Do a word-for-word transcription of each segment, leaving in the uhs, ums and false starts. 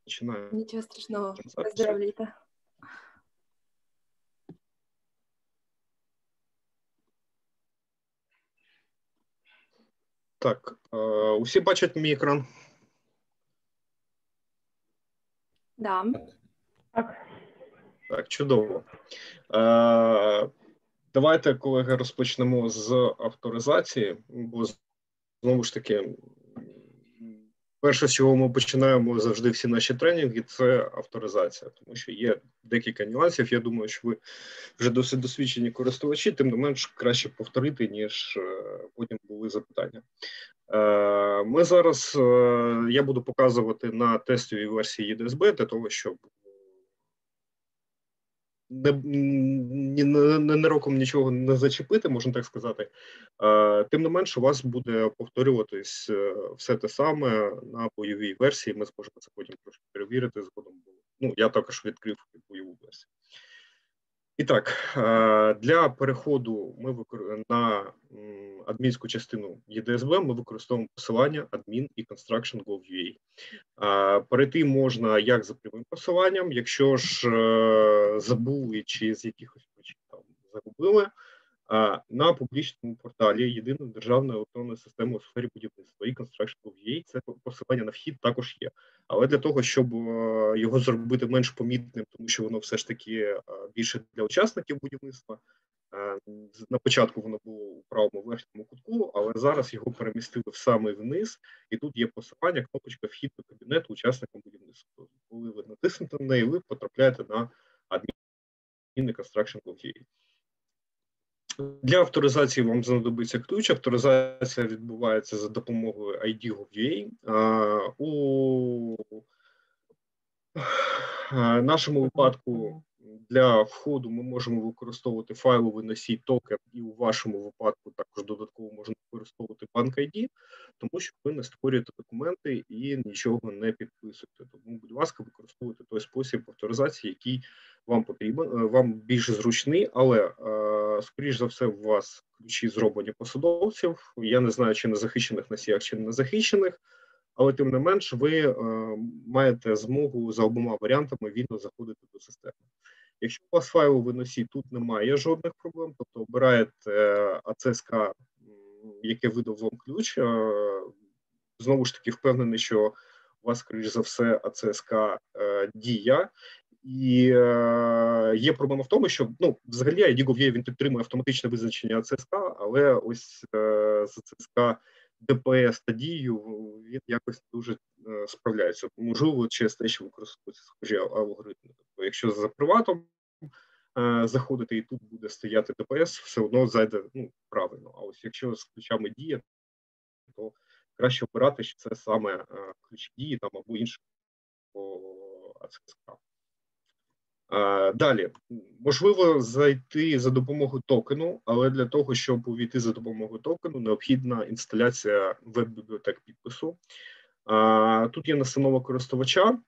Починаємо. Нічого страшного, Запису. поздравляйте. Так, е, усі бачать мій екран? Да. Так. Так, чудово. Е, давайте, колеги, розпочнемо з авторизації, бо знову ж таки, перше, з чого ми починаємо завжди всі наші тренінги, це авторизація, тому що є декілька нюансів. Я думаю, що ви вже досить досвідчені користувачі, тим не менш краще повторити, ніж потім були запитання. Ми зараз, я буду показувати на тестовій версії і ді ес бі для того, щоб ненароком не, не, нічого не зачепити, можна так сказати. Тим не менш, у вас буде повторюватись все те саме на бойовій версії. Ми зможемо це потім трошки перевірити згодом. Ну, я також відкрив бойову версію. І так, для переходу ми викор... на адмінську частину і ді ес бі ми використовуємо посилання admin і construction.gov.ua. Перейти можна як за прямим посиланням, якщо ж забули чи з якихось причин там загубили, на публічному порталі Єдиної державної електронної системи у сфері будівництва і construction.gov.ua це посилання на вхід також є. Але для того, щоб його зробити менш помітним, тому що воно все ж таки більше для учасників будівництва, на початку воно було у правому верхньому кутку, але зараз його перемістили в самий вниз, і тут є посилання, кнопочка «Вхід до кабінету учасникам будівництва». Коли ви натиснете на неї, ви потрапляєте на admin construction.gov.ua. Для авторизації вам знадобиться ключ. Авторизація відбувається за допомогою ай ді.gov.ua. У нашому випадку для входу ми можемо використовувати файловий носій токен, і у вашому випадку також додатково можна використовувати банк ай ді, тому що ви не створюєте документи і нічого не підписуєте. Тому, будь ласка, використовуйте той спосіб авторизації, який вам потрібен, вам більш зручний, але, скоріш за все, у вас ключі зроблені посадовців. Я не знаю, чи на захищених носіях, чи не на захищених, але тим не менш ви е, маєте змогу за обома варіантами вільно заходити до системи. Якщо у вас файловий носій тут немає жодних проблем, тобто обираєте ей сі ес кей, яке видав вам ключ, е, знову ж таки впевнений, що у вас, скоріш за все, ей сі ес кей е, діє. І е, є проблема в тому, що, ну, взагалі, ай ді.gov.ua, він підтримує автоматичне визначення ей сі ес кей, але ось е, з ей сі ес кей ді пі ес та дію він якось дуже е, справляється. Можливо, через те, що використовуються схожі алгоритми. Тобто, якщо за приватом е, заходити і тут буде стояти ді пі ес, все одно зайде, ну, правильно. А ось якщо з ключами дія, то краще обирати, що це саме е, ключ дії там або іншого ей сі ес кей. Далі, можливо зайти за допомогою токену, але для того, щоб увійти за допомогою токену, необхідна інсталяція веб-бібліотек підпису. Тут є настанова користувача,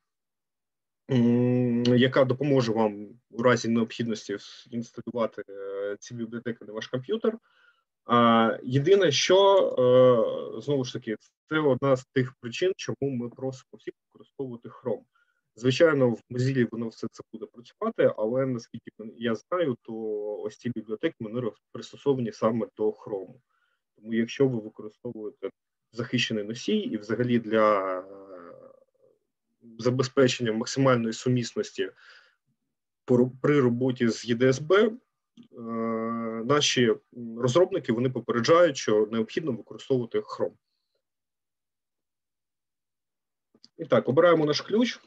яка допоможе вам у разі необхідності інсталювати ці бібліотеки на ваш комп'ютер. Єдине, що, знову ж таки, це одна з тих причин, чому ми просимо всіх використовувати Chrome. Звичайно, в Mozilla воно все це буде працювати, але наскільки я знаю, то ось ці бібліотеки вони пристосовані саме до Chrome. Тому якщо ви використовуєте захищений носій і взагалі для забезпечення максимальної сумісності при роботі з і ді ес бі, наші розробники вони попереджають, що необхідно використовувати Chrome. І так, обираємо наш ключ.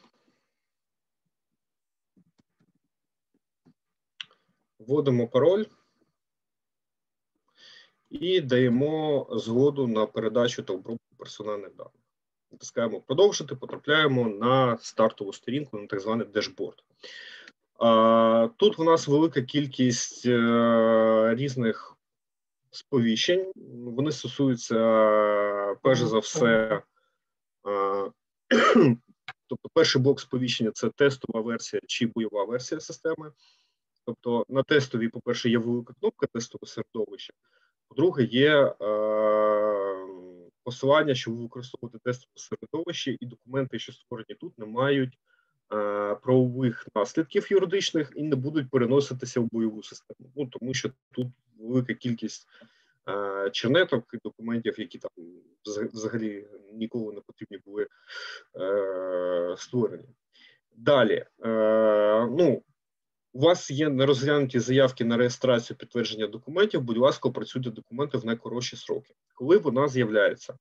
Вводимо пароль і даємо згоду на передачу та обробку персональних даних. Натискаємо «Продовжити», потрапляємо на стартову сторінку, на так званий дешборд. Тут у нас велика кількість різних сповіщень. Вони стосуються, перш за все, тобто перший блок сповіщення – це тестова версія чи бойова версія системи. Тобто на тестовій, по-перше, є велика кнопка тестового середовища, по-друге, є е, посилання, що ви використовуєте тестове середовище, і документи, що створені тут, не мають е, правових наслідків юридичних і не будуть переноситися в бойову систему. Ну, тому що тут велика кількість е, чернеток і документів, які там взагалі ніколи не потрібні були е, створені. Далі, е, ну, у вас є нерозглянуті заявки на реєстрацію підтвердження документів, будь ласка, опрацюйте документи в найкоротші сроки. Коли вона з'являється?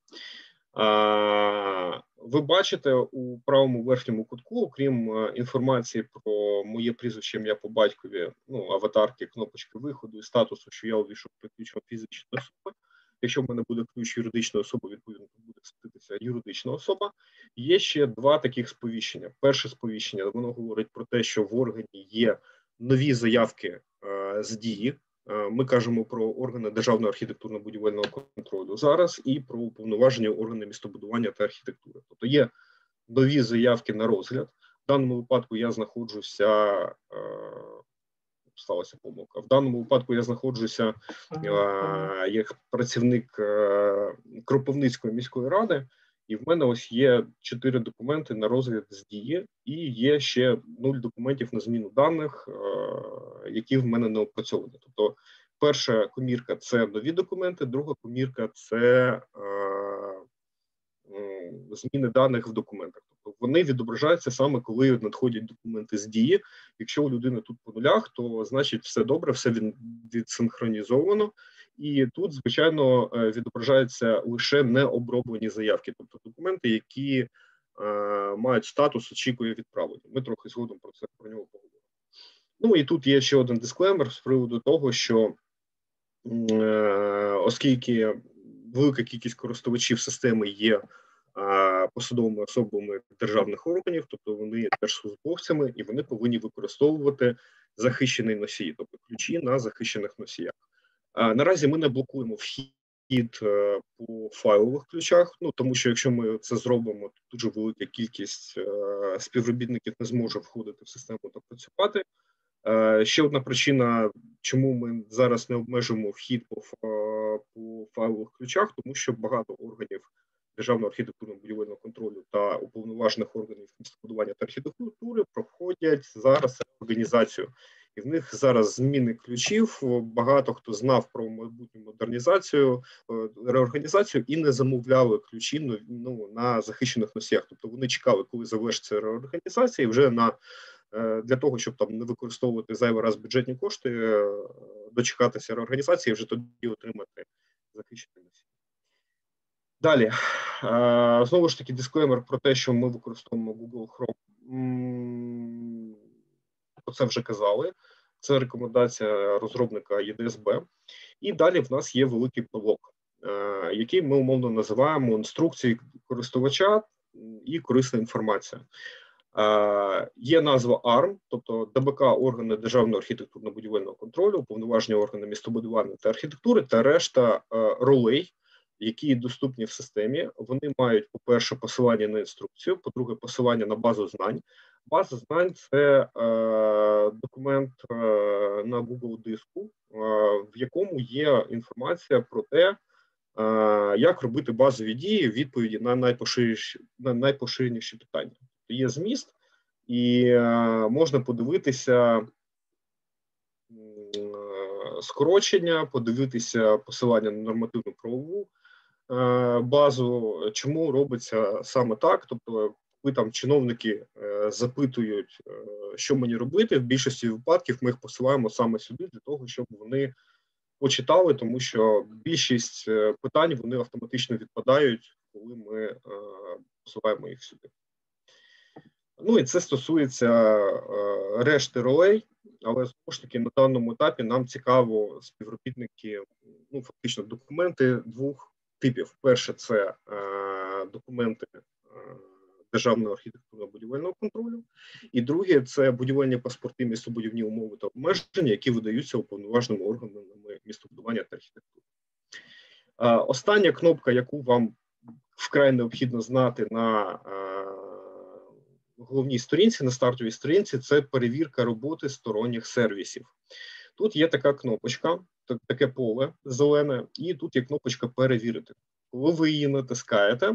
Ви бачите у правому верхньому кутку, окрім інформації про моє прізвище, ім'я по батькові, ну, аватарки, кнопочки виходу і статусу, що я увійшов під ключом фізичної особи. Якщо в мене буде ключ юридичної особи, відповідно, буде світитися юридична особа. Є ще два таких сповіщення. Перше сповіщення, воно говорить про те, що в органі є нові заявки е, з дії. Е, ми кажемо про органи Державного архітектурно-будівельного контролю зараз і про уповноваження органів містобудування та архітектури. Тобто є нові заявки на розгляд. В даному випадку я знаходжуся, е, сталася помилка, в даному випадку я знаходжуся е, як працівник е, Кропивницької міської ради, і в мене ось є чотири документи на розгляд з дії, і є ще нуль документів на зміну даних, які в мене не опрацьовані. Тобто перша комірка – це нові документи, друга комірка – це зміни даних в документах. Тобто вони відображаються саме, коли надходять документи з дії. Якщо у людини тут по нулях, то значить все добре, все відсинхронізовано. І тут, звичайно, відображаються лише необроблені заявки, тобто документи, які е, мають статус «очікує відправлення». Ми трохи згодом про це про нього поговоримо. Ну і тут є ще один дисклеймер з приводу того, що е, оскільки велика кількість користувачів системи є е, посадовими особами державних органів, тобто вони є держслужбовцями, і вони повинні використовувати захищений носій, тобто ключі на захищених носіях. Наразі ми не блокуємо вхід по файлових ключах, ну тому що якщо ми це зробимо, то дуже велика кількість співробітників не зможе входити в систему та працювати. Ще одна причина, чому ми зараз не обмежуємо вхід по, по файлових ключах, тому що багато органів Державного архітектурно-будівельного контролю та уповноважених органів містобудування та архітектури проходять зараз організацію. І в них зараз зміни ключів, багато хто знав про майбутню модернізацію, реорганізацію і не замовляли ключі ну, на захищених носіях. Тобто вони чекали, коли завершиться реорганізація, і вже на, для того, щоб там не використовувати зайвий раз бюджетні кошти, дочекатися реорганізації і вже тоді отримати захищені носії. Далі, знову ж таки, дисклеймер про те, що ми використовуємо Google Chrome. Про це вже казали. Це рекомендація розробника і ді ес бі. І далі в нас є великий блок, який ми умовно називаємо інструкції користувача і корисна інформація. Є назва арм, тобто ДБК – органи Державного архітектурно-будівельного контролю, уповноважені органи містобудування та архітектури та решта ролей, які доступні в системі. Вони мають, по-перше, посилання на інструкцію, по-друге, посилання на базу знань. База знань – це е, документ е, на Google диску, е, в якому є інформація про те, е, як робити базові дії, відповіді на найпоширеніші, на найпоширеніші питання. Є зміст, і е, можна подивитися е, скорочення, подивитися посилання на нормативну правову е, базу, чому робиться саме так, тобто коли там чиновники е, запитують, е, що мені робити, в більшості випадків ми їх посилаємо саме сюди для того, щоб вони почитали, тому що більшість е, питань вони автоматично відпадають, коли ми е, посилаємо їх сюди. Ну і це стосується е, решти ролей, але знову ж таки на даному етапі нам цікаво співробітники, ну фактично документи двох типів. Перше – це е, документи е, Державного архітектурно-будівельного контролю, і друге – це будівельні паспорти, містобудівні умови та обмеження, які видаються уповноваженими органами містобудування та архітектури. Е, остання кнопка, яку вам вкрай необхідно знати на е, головній сторінці, на стартовій сторінці, це перевірка роботи сторонніх сервісів. Тут є така кнопочка, таке поле зелене, і тут є кнопочка «Перевірити». Коли ви її натискаєте,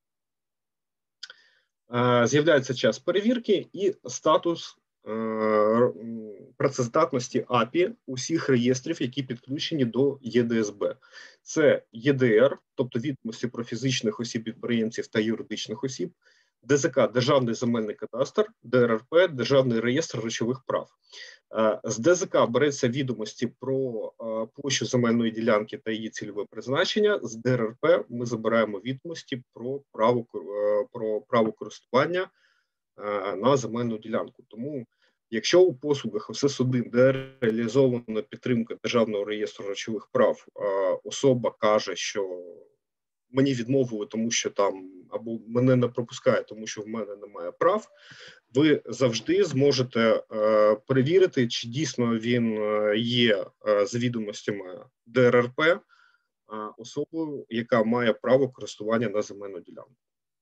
з'являється час перевірки і статус працездатності ей пі ай усіх реєстрів, які підключені до є де ес бе. Це є де ер, тобто відомості про фізичних осіб, підприємців та юридичних осіб, де зе ка – Державний земельний кадастр, де ер ер пе – Державний реєстр речових прав. З де зе ка береться відомості про площу земельної ділянки та її цільове призначення, з де ер ер пе ми забираємо відомості про право, про право користування на земельну ділянку. Тому, якщо у послугах ес ес один, де реалізована підтримка Державного реєстру речових прав, особа каже, що мені відмовили, тому що там, або мене не пропускає, тому що в мене немає прав, ви завжди зможете е, перевірити, чи дійсно він є е, за відомостями де ер ер пе е, особою, яка має право користування на земельну ділянку.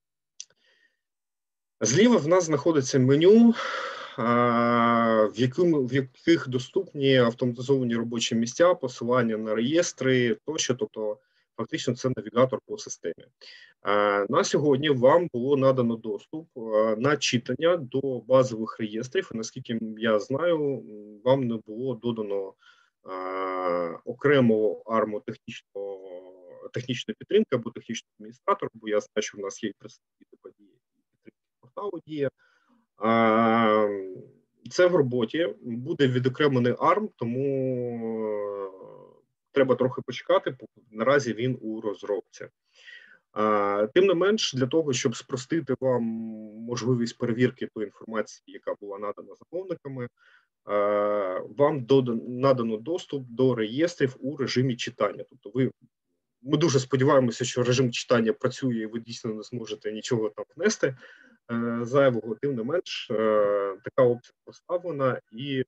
Зліва в нас знаходиться меню, е, в, яким, в яких доступні автоматизовані робочі місця, посилання на реєстри тощо, тобто фактично це навігатор по системі. На сьогодні вам було надано доступ на читання до базових реєстрів, і наскільки я знаю, вам не було додано окремого арму технічного, технічної підтримки або технічного адміністратора, бо я знаю, що в нас є і представники події, і підтримки порталу Дія. Це в роботі, буде відокремлений арм, тому треба трохи почекати, наразі він у розробці. А, тим не менш, для того, щоб спростити вам можливість перевірки тої інформації, яка була надана замовниками, а, вам додан, надано доступ до реєстрів у режимі читання. Тобто ви, ми дуже сподіваємося, що режим читання працює і ви дійсно не зможете нічого там внести е, зайвого. Тим не менш, е, така опція поставлена і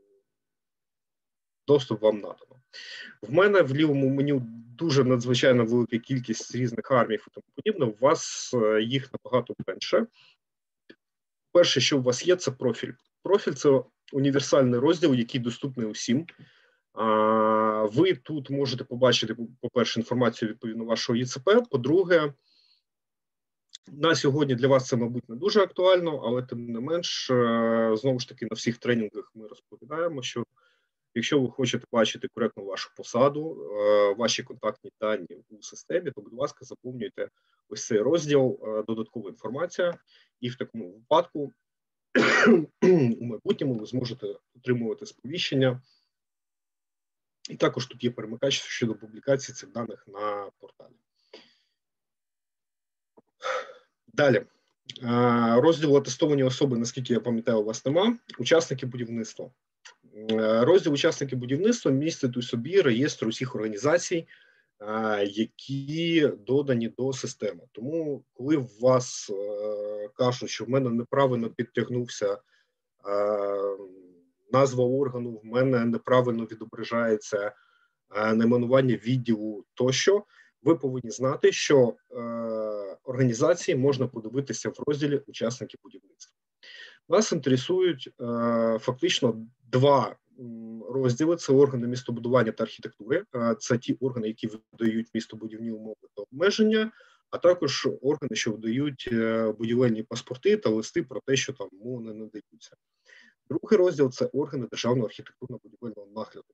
доступ вам надано. В мене в лівому меню дуже надзвичайно велика кількість різних армій і тому подібне. У вас їх набагато менше. Перше, що у вас є, це профіль. Профіль – це універсальний розділ, який доступний усім. Ви тут можете побачити, по-перше, інформацію відповідно вашого є це пе. По-друге, на сьогодні для вас це, мабуть, не дуже актуально, але тим не менш, знову ж таки, на всіх тренінгах ми розповідаємо, що якщо ви хочете бачити коректно вашу посаду, ваші контактні дані у системі, то, будь ласка, заповнюйте ось цей розділ «Додаткова інформація», і в такому випадку у майбутньому ви зможете отримувати сповіщення. І також тут є перемикач щодо публікації цих даних на порталі. Далі. Розділ «Атестовані особи», наскільки я пам'ятаю, у вас нема. Учасники будівництва. Розділ «Учасники будівництва» містить у собі реєстр усіх організацій, які додані до системи. Тому, коли в вас кажуть, що в мене неправильно підтягнувся назва органу, в мене неправильно відображається найменування відділу тощо, ви повинні знати, що організації можна подивитися в розділі «Учасники будівництва». Нас інтересують е, фактично два розділи. Це органи містобудування та архітектури. Е, це ті органи, які видають містобудівні умови та обмеження, а також органи, що видають е, будівельні паспорти та листи про те, що там умови не надаються. Другий розділ – це органи державного архітектурно-будівельного нагляду.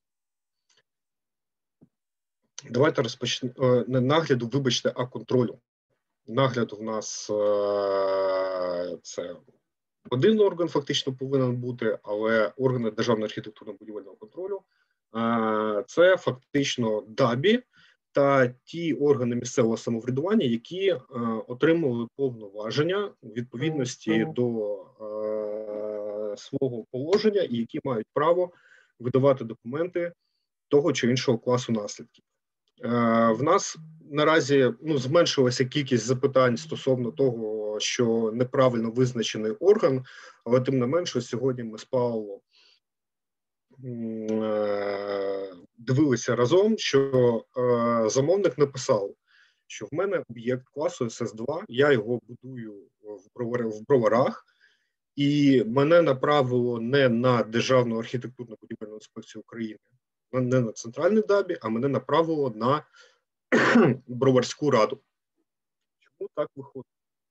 Давайте розпочнемо. Е, не нагляду, вибачте, а контролю. Нагляду в нас е, це один орган фактично повинен бути, але органи державного архітектурно-будівельного контролю – це фактично ДАБІ та ті органи місцевого самоврядування, які отримали повноваження в відповідності до свого положення і які мають право видавати документи того чи іншого класу наслідків. В нас наразі ну, зменшилася кількість запитань стосовно того, що неправильно визначений орган, але тим не менше сьогодні ми з Павлом дивилися разом, що замовник написав, що в мене об'єкт класу ес ес два, я його будую в Броварах, і мене направило не на Державну архітектурно-будівельну інспекцію України, не на центральний ДАБІ, а мене направило на Броварську раду. Чому так виходить?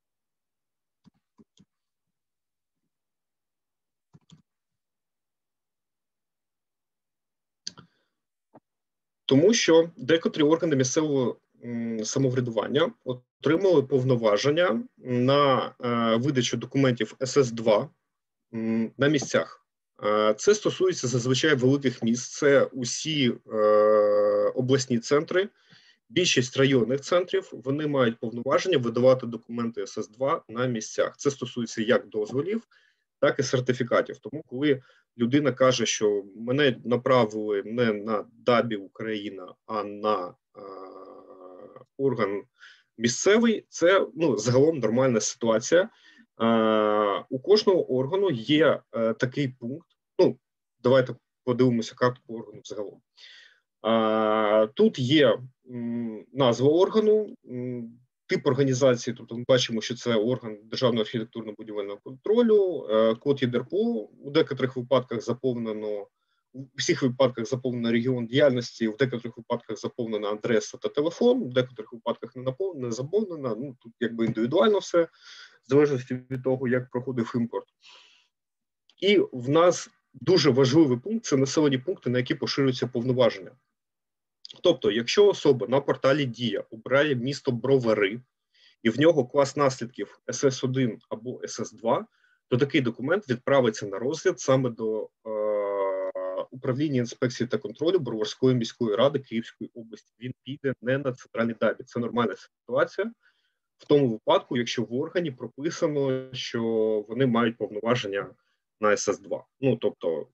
Тому що декотрі органи місцевого самоврядування отримали повноваження на е, видачу документів ес ес два м, на місцях. Е, це стосується зазвичай великих міст, це усі е, обласні центри, більшість районних центрів, вони мають повноваження видавати документи ес ес два на місцях. Це стосується як дозволів, так і сертифікатів. Тому, коли людина каже, що мене направили не на ДАБІ Україна, а на е, орган місцевий, це ну, загалом нормальна ситуація. Е, у кожного органу є е, такий пункт. Ну, давайте подивимося картку органу загалом. Е, тут є м, назва органу, м, тип організації, тобто ми бачимо, що це орган Державного архітектурно-будівельного контролю, е, код ЄДРПО, у декотрих випадках заповнено, у всіх випадках заповнено регіон діяльності, в декотрих випадках заповнена адреса та телефон, в декотрих випадках не, напов... не заповнена, ну тут якби індивідуально все, в залежності від того, як проходив імпорт. І в нас дуже важливий пункт – це населені пункти, на які поширюються повноваження. Тобто, якщо особа на порталі Дія обирає місто Бровари, і в нього клас наслідків ес ес один або ес ес два, то такий документ відправиться на розгляд саме до е, управління інспекції та контролю Броварської міської ради Київської області. Він піде не на центральний ДАБІ. Це нормальна ситуація в тому випадку, якщо в органі прописано, що вони мають повноваження на ес ес два. Ну, тобто,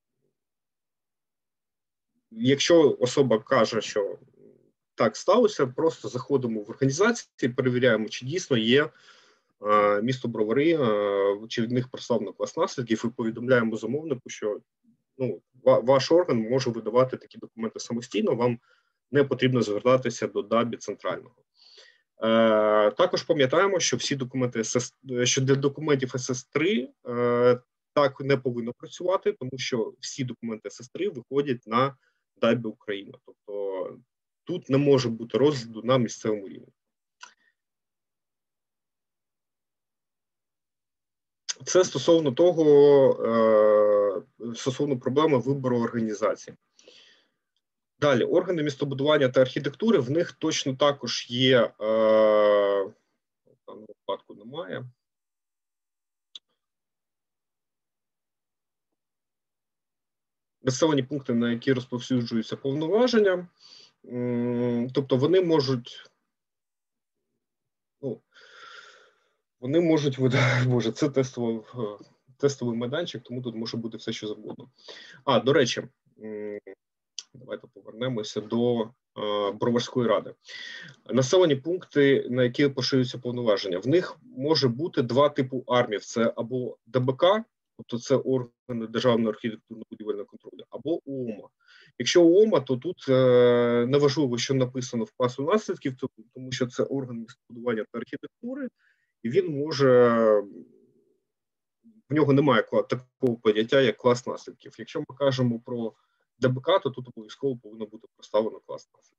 якщо особа каже, що так сталося, просто заходимо в організацію, перевіряємо, чи дійсно є е, місто Бровари, е, чи від них представлено клас наслідків, і повідомляємо замовнику, що ну, ва, ваш орган може видавати такі документи самостійно, вам не потрібно звертатися до ДАБІ центрального. Е, також пам'ятаємо, що всі документи ес ес, що для документів ес ес три е, так не повинно працювати, тому що всі документи ес ес три виходять на ДАБІ Україна. Тобто тут не може бути розгляду на місцевому рівні. Це стосовно того, е, стосовно проблеми вибору організації. Далі, органи містобудування та архітектури, в них точно також є, е, в даному випадку немає. Населені пункти, на які розповсюджуються повноваження, тобто вони можуть, ну, вони можуть видати, боже, це тестовий, тестовий майданчик, тому тут може бути все, що завгодно. А, до речі, давайте повернемося до е, Броварської ради. Населені пункти, на які поширюються повноваження, в них може бути два типу армів, це або де бе ка, тобто це органи Державного архітектурно-будівельного контролю, або о о ем а. Якщо о о ем а, то тут е, неважливо, що написано в класу наслідків, тому що це орган містобудування та архітектури, і він може, в нього немає такого поняття, як клас наслідків. Якщо ми кажемо про де бе ка, то тут обов'язково повинно бути проставлено клас наслідків.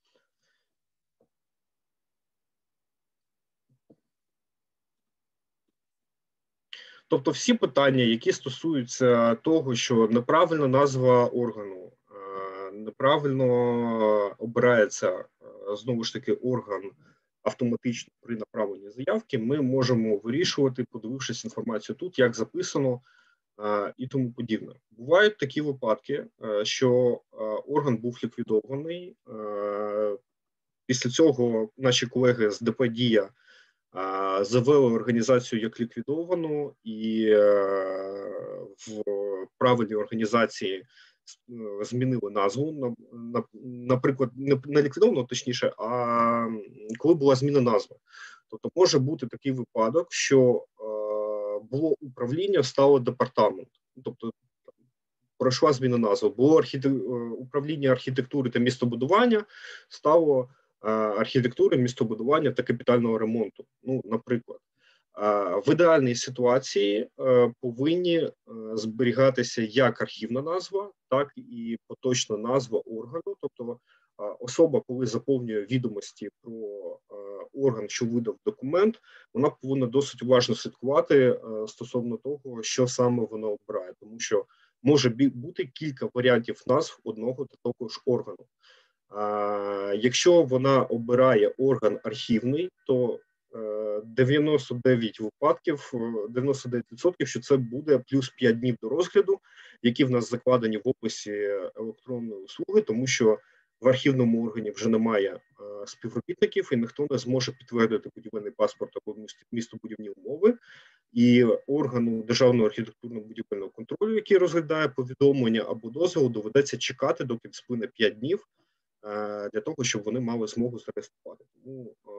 Тобто всі питання, які стосуються того, що неправильна назва органу, неправильно обирається, знову ж таки, орган автоматично при направленні заявки, ми можемо вирішувати, подивившись інформацію тут, як записано і тому подібне. Бувають такі випадки, що орган був ліквідований, після цього наші колеги з де пе «Дія» завели організацію як ліквідовану, і в правильній організації змінили назву, наприклад, не ліквідовану, точніше, а коли була зміна назви. Тобто може бути такий випадок, що було управління, стало департамент. Тобто пройшла зміна назви. Було архітек... управління архітектури та містобудування, стало архітектури, містобудування та капітального ремонту. Ну, наприклад, в ідеальній ситуації повинні зберігатися як архівна назва, так і поточна назва органу. Тобто особа, коли заповнює відомості про орган, що видав документ, вона повинна досить уважно слідкувати стосовно того, що саме вона обирає, тому що може бути кілька варіантів назв одного та того ж органу. Якщо вона обирає орган архівний, то дев'яносто дев'ять випадків, дев'яносто дев'ять відсотків, що це буде плюс п'ять днів до розгляду, які в нас закладені в описі електронної услуги, тому що в архівному органі вже немає е, співробітників, і ніхто не зможе підтвердити будівельний паспорт або містобудівні умови. І органу Державного архітектурно-будівельного контролю, який розглядає повідомлення або дозвіл, доведеться чекати, доки сплине п'ять днів, е, для того, щоб вони мали змогу зареєструвати. Тому, е,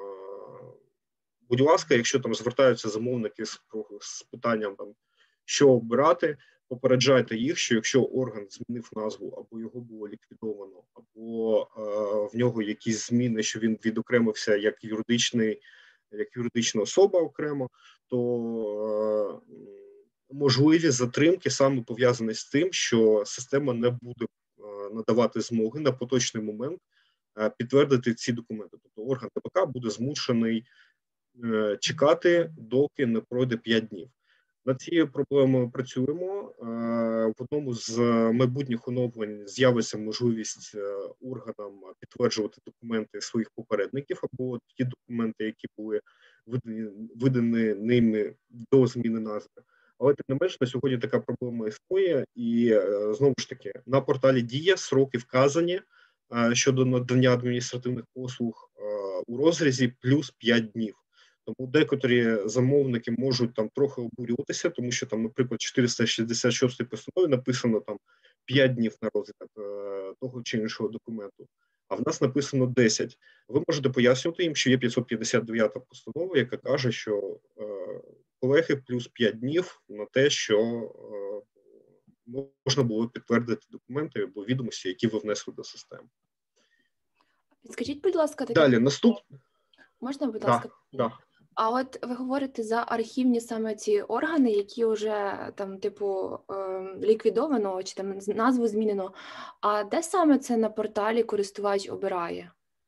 будь ласка, якщо там звертаються замовники з, з питанням, там, що обирати, попереджайте їх, що якщо орган змінив назву, або його було ліквідовано, або е, в нього якісь зміни, що він відокремився як юридичний, як юридична особа окремо, то е, можливі затримки саме пов'язані з тим, що система не буде е, надавати змоги на поточний момент е, підтвердити ці документи. Тобто орган ТПК буде змушений е, чекати, доки не пройде п'ять днів. Над цією проблемою працюємо. В одному з майбутніх оновлень з'явиться можливість органам підтверджувати документи своїх попередників або ті документи, які були видані, видані ними до зміни назви. Але тим не менш, на сьогодні така проблема існує, і знову ж таки на порталі Дія сроки вказані щодо надання адміністративних послуг у розрізі плюс п'ять днів. Тому декотрі замовники можуть там трохи обурюватися, тому що там, наприклад, чотириста шістдесят шостій постанові написано там п'ять днів на розгляд е, того чи іншого документу, а в нас написано десять. Ви можете пояснювати їм, що є п'ятсот п'ятдесят дев'ята постанова, яка каже, що е, колеги плюс п'ять днів на те, що е, можна було підтвердити документи або відомості, які ви внесли до системи. Підскажіть, будь ласка, таке... Далі, наступне. Можна, будь ласка? Да, да. А от ви говорите за архівні саме ці органи, які вже там, типу, ліквідовано чи там назву змінено. А де саме це на порталі користувач обирає?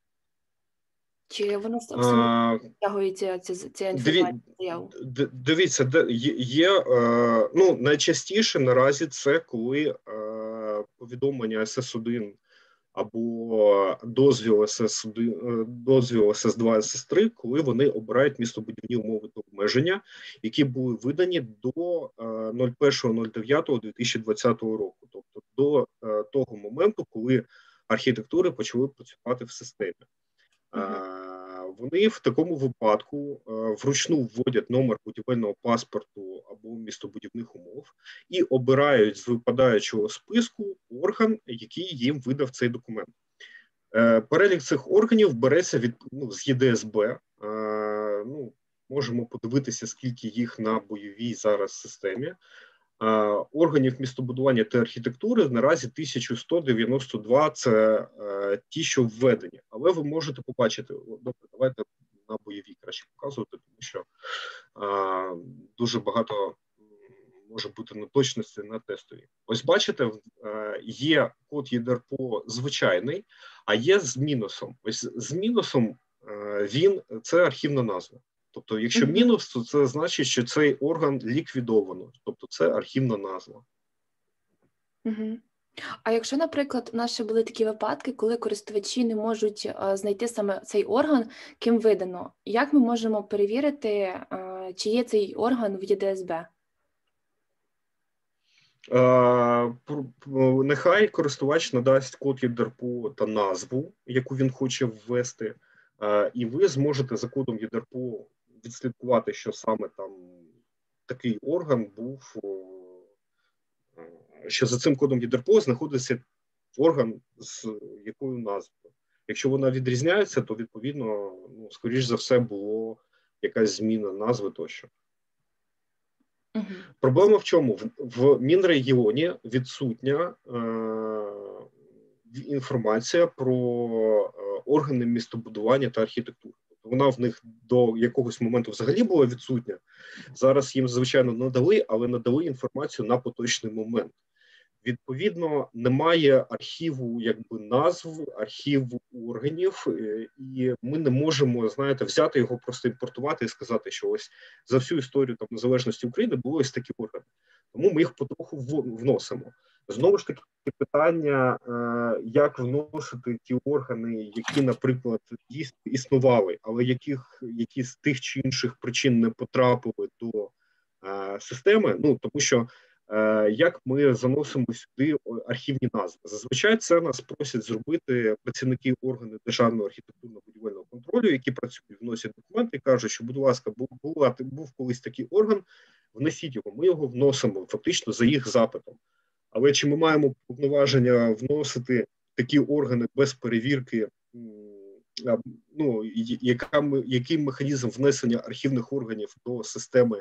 Чи воно абсолютно втягується ця, ця інформація? Дивіться, де є, є ну, найчастіше наразі це коли повідомлення ес ес один або дозвіл ес ес один, дозвіл ес ес два, ес ес три, коли вони обирають містобудівні умови та обмеження, які були видані до першого дев'ятого дві тисячі двадцятого року, тобто до того моменту, коли архітектури почали працювати в системі. Uh-huh. Вони в такому випадку вручну вводять номер будівельного паспорту або містобудівних умов і обирають з випадаючого списку орган, який їм видав цей документ. Перелік цих органів береться від, ну, з є де ес бе. Ну, можемо подивитися, скільки їх на бойовій зараз системі. Uh, органів містобудування та архітектури наразі тисяча сто дев'яносто два – це uh, ті, що введені. Але ви можете побачити, добре, давайте на бойовій краще показувати, тому що uh, дуже багато може бути неточності на тестові. Ось бачите, uh, є код є де ер пе о звичайний, а є з мінусом. Ось з мінусом uh, він – це архівна назва. Тобто, якщо мінус, то це значить, що цей орган ліквідовано. Тобто, це архівна назва. Угу. А якщо, наприклад, у нас ще були такі випадки, коли користувачі не можуть а, знайти саме цей орган, ким видано, як ми можемо перевірити, а, чи є цей орган в є де ес бе? А, нехай користувач надасть код є де ер пе о та назву, яку він хоче ввести, а, і ви зможете за кодом є де ер пе о відслідкувати, що саме там такий орган був, що за цим кодом є де ер пе о знаходиться орган з якою назвою. Якщо вона відрізняється, то відповідно, ну, скоріш за все, було якась зміна назви тощо. Uh-huh. Проблема в чому? В, в Мінрегіоні відсутня е, інформація про е, органи містобудування та архітектури. Вона в них до якогось моменту взагалі була відсутня. Зараз їм, звичайно, надали, але надали інформацію на поточний момент. Відповідно, немає архіву, якби назв, архіву органів, і ми не можемо, знаєте, взяти його, просто імпортувати і сказати, що ось за всю історію там незалежності України були ось такі органи. Тому ми їх потроху вносимо. Знову ж таки, питання, як вносити ті органи, які, наприклад, дійсно існували, але яких, які з тих чи інших причин не потрапили до системи, ну, тому що як ми заносимо сюди архівні назви. Зазвичай це нас просять зробити працівники органів державного архітектурно-будівельного контролю, які працюють, вносять документи і кажуть, що, будь ласка, був, був, був колись такий орган, внесіть його, ми його вносимо фактично за їх запитом. Але чи ми маємо повноваження вносити такі органи без перевірки, ну, яка, який механізм внесення архівних органів до системи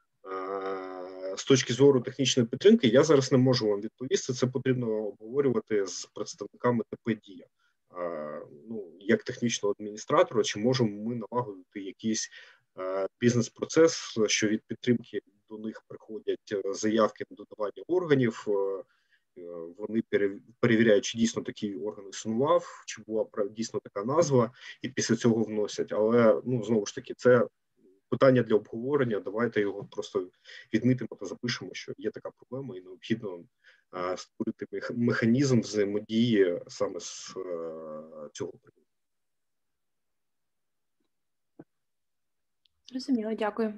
з точки зору технічної підтримки, я зараз не можу вам відповісти. Це потрібно обговорювати з представниками ТП «Дія». Ну, як технічного адміністратора, чи можемо ми налагодити якийсь бізнес-процес, що від підтримки до них приходять заявки на додавання органів, вони перевіряють, чи дійсно такий орган існував, чи була дійсно така назва, і після цього вносять. Але, ну, знову ж таки, це питання для обговорення, давайте його просто відмітимо та запишемо, що є така проблема і необхідно а, створити механізм взаємодії саме з а, цього приводу. Зрозуміло, дякую.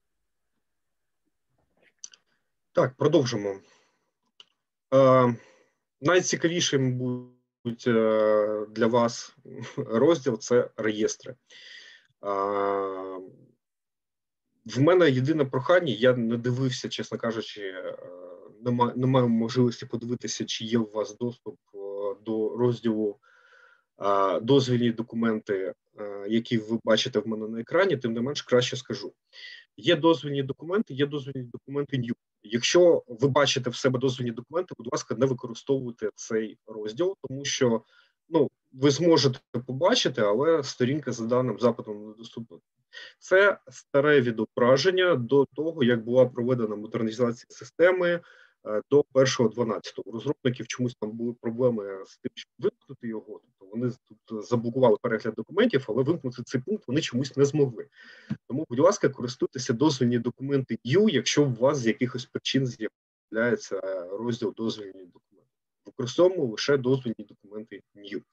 Так, продовжимо. А, найцікавіший, мабуть, для вас розділ – це реєстри. А, В мене єдине прохання, я не дивився, чесно кажучи, немає, не маю можливості подивитися, чи є у вас доступ до розділу дозвільні документи, які ви бачите в мене на екрані, тим не менш краще скажу. Є дозвільні документи, є дозвільні документи New. Якщо ви бачите в себе дозвільні документи, будь ласка, не використовуйте цей розділ, тому що, ну, ви зможете побачити, але сторінка за даним запитом недоступна. Це старе відображення до того, як була проведена модернізація системи до першого дванадцятого. У розробників чомусь там були проблеми з тим, щоб вимкнути його. Тобто вони тут заблокували перегляд документів, але вимкнути цей пункт вони чомусь не змогли. Тому, будь ласка, користуйтеся дозвільні документи New, якщо у вас з якихось причин з'являється розділ дозвільні документи. Використовуємо лише дозвільні документи New.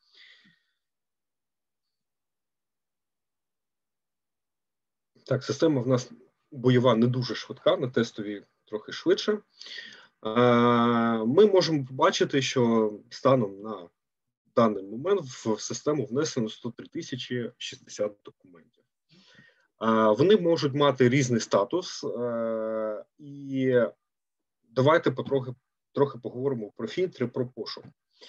Так, система в нас бойова не дуже швидка, на тестовій трохи швидше. Ми можемо побачити, що станом на даний момент в систему внесено сто три тисячі шістдесят документів. Вони можуть мати різний статус, і давайте потрохи, трохи поговоримо про фільтри, про пошук.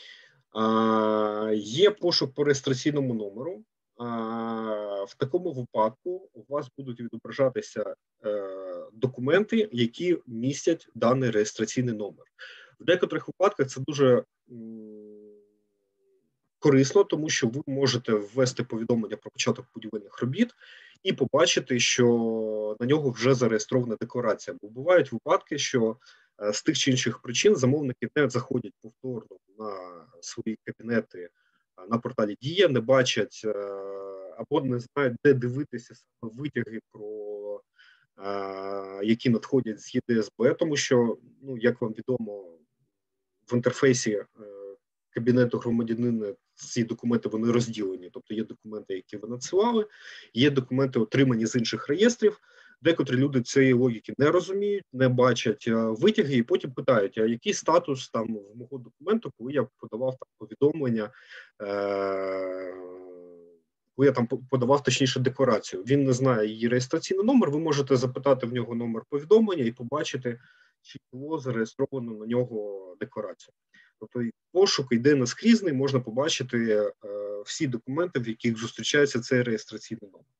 Є пошук по реєстраційному номеру. В такому випадку у вас будуть відображатися е, документи, які містять даний реєстраційний номер. В декотрих випадках це дуже м, корисно, тому що ви можете ввести повідомлення про початок будівельних робіт і побачити, що на нього вже зареєстрована декларація. Бо бувають випадки, що е, з тих чи інших причин замовники не заходять повторно на свої кабінети на порталі Дія, не бачать або не знають, де дивитися саме витяги, про які надходять з Є Де Ес Бе, тому що, ну, як вам відомо, в інтерфейсі кабінету громадянина ці документи вони розділені. Тобто є документи, які ви надсилали, є документи, отримані з інших реєстрів. Декотрі люди цієї логіки не розуміють, не бачать витяги і потім питають, а який статус там в мого документу, коли я подавав там повідомлення, е- коли я там подавав, точніше, декларацію. Він не знає її реєстраційний номер, ви можете запитати в нього номер повідомлення і побачити, чи було зареєстровано на нього декларацію. Тобто пошук йде наскрізний, можна побачити е- всі документи, в яких зустрічається цей реєстраційний номер.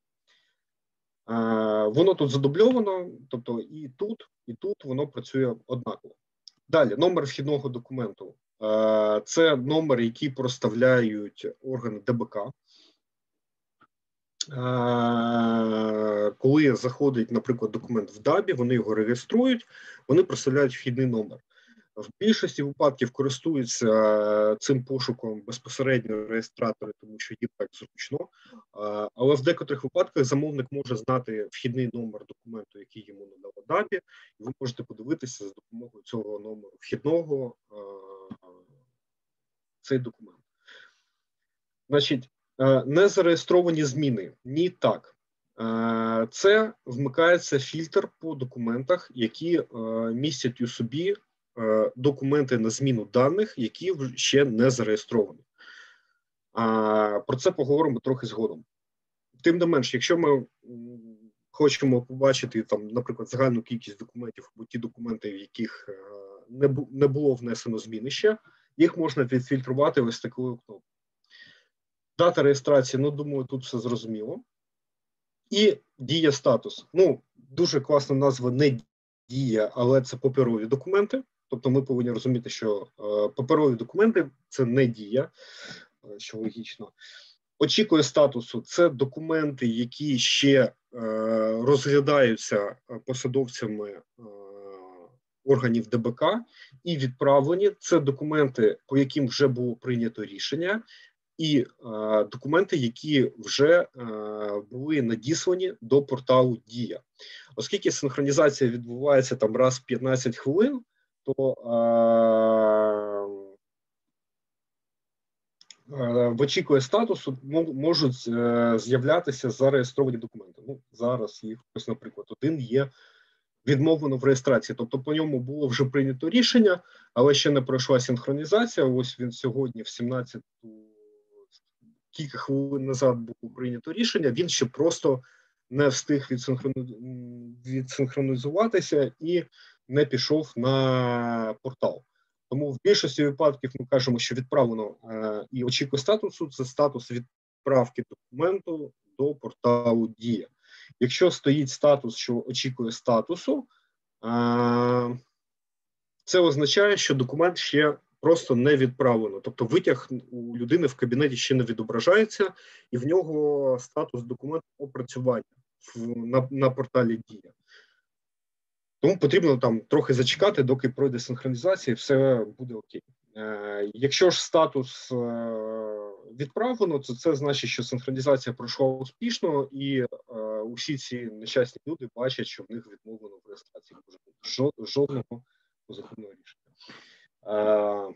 Воно тут задубльовано, тобто і тут, і тут воно працює однаково. Далі, номер вхідного документу. Це номер, який проставляють органи Де Бе Ка. Коли заходить, наприклад, документ в ДАБі, вони його реєструють, вони проставляють вхідний номер. В більшості випадків користуються цим пошуком безпосередньо реєстратори, тому що їм так зручно, але в декотрих випадках замовник може знати вхідний номер документу, який йому надала дабі, і ви можете подивитися за допомогою цього номеру вхідного цей документ. Значить, незареєстровані зміни. Ні, так. Це вмикається фільтр по документах, які містять у собі документи на зміну даних, які ще не зареєстровані. Про це поговоримо трохи згодом. Тим не менш, якщо ми хочемо побачити, там, наприклад, загальну кількість документів або ті документи, в яких не було внесено зміни ще, їх можна відфільтрувати ось такою кнопкою. Дата реєстрації, ну, думаю, тут все зрозуміло. І дія статус. Ну, дуже класна назва не дія, але це паперові документи. Тобто ми повинні розуміти, що е, паперові документи – це не дія, що логічно. Очікує статусу – це документи, які ще е, розглядаються посадовцями е, органів ДБК і відправлені. Це документи, по яким вже було прийнято рішення, і е, документи, які вже е, були надіслані до порталу Дія. Оскільки синхронізація відбувається там раз в п'ятнадцять хвилин, то е, е, в очікує статусу можуть е, з'являтися зареєстровані документи. Ну, зараз їх, ось, наприклад, один є відмовлено в реєстрації. Тобто по ньому було вже прийнято рішення, але ще не пройшла синхронізація. Ось він сьогодні в сімнадцять кілька хвилин назад було прийнято рішення, він ще просто не встиг відсинхронізуватися і не пішов на портал. Тому в більшості випадків ми кажемо, що відправлено е, і очікує статусу, це статус відправки документу до порталу Дія. Якщо стоїть статус, що очікує статусу, е, це означає, що документ ще просто не відправлено. Тобто витяг у людини в кабінеті ще не відображається, і в нього статус документу опрацювання на, на порталі Дія. Тому потрібно там трохи зачекати, доки пройде синхронізація, і все буде окей. Е, якщо ж статус е, відправлено, то це значить, що синхронізація пройшла успішно, і е, усі ці нещасні люди бачать, що в них відмовлено в реєстрації. Жодного позитивного рішення. Uh,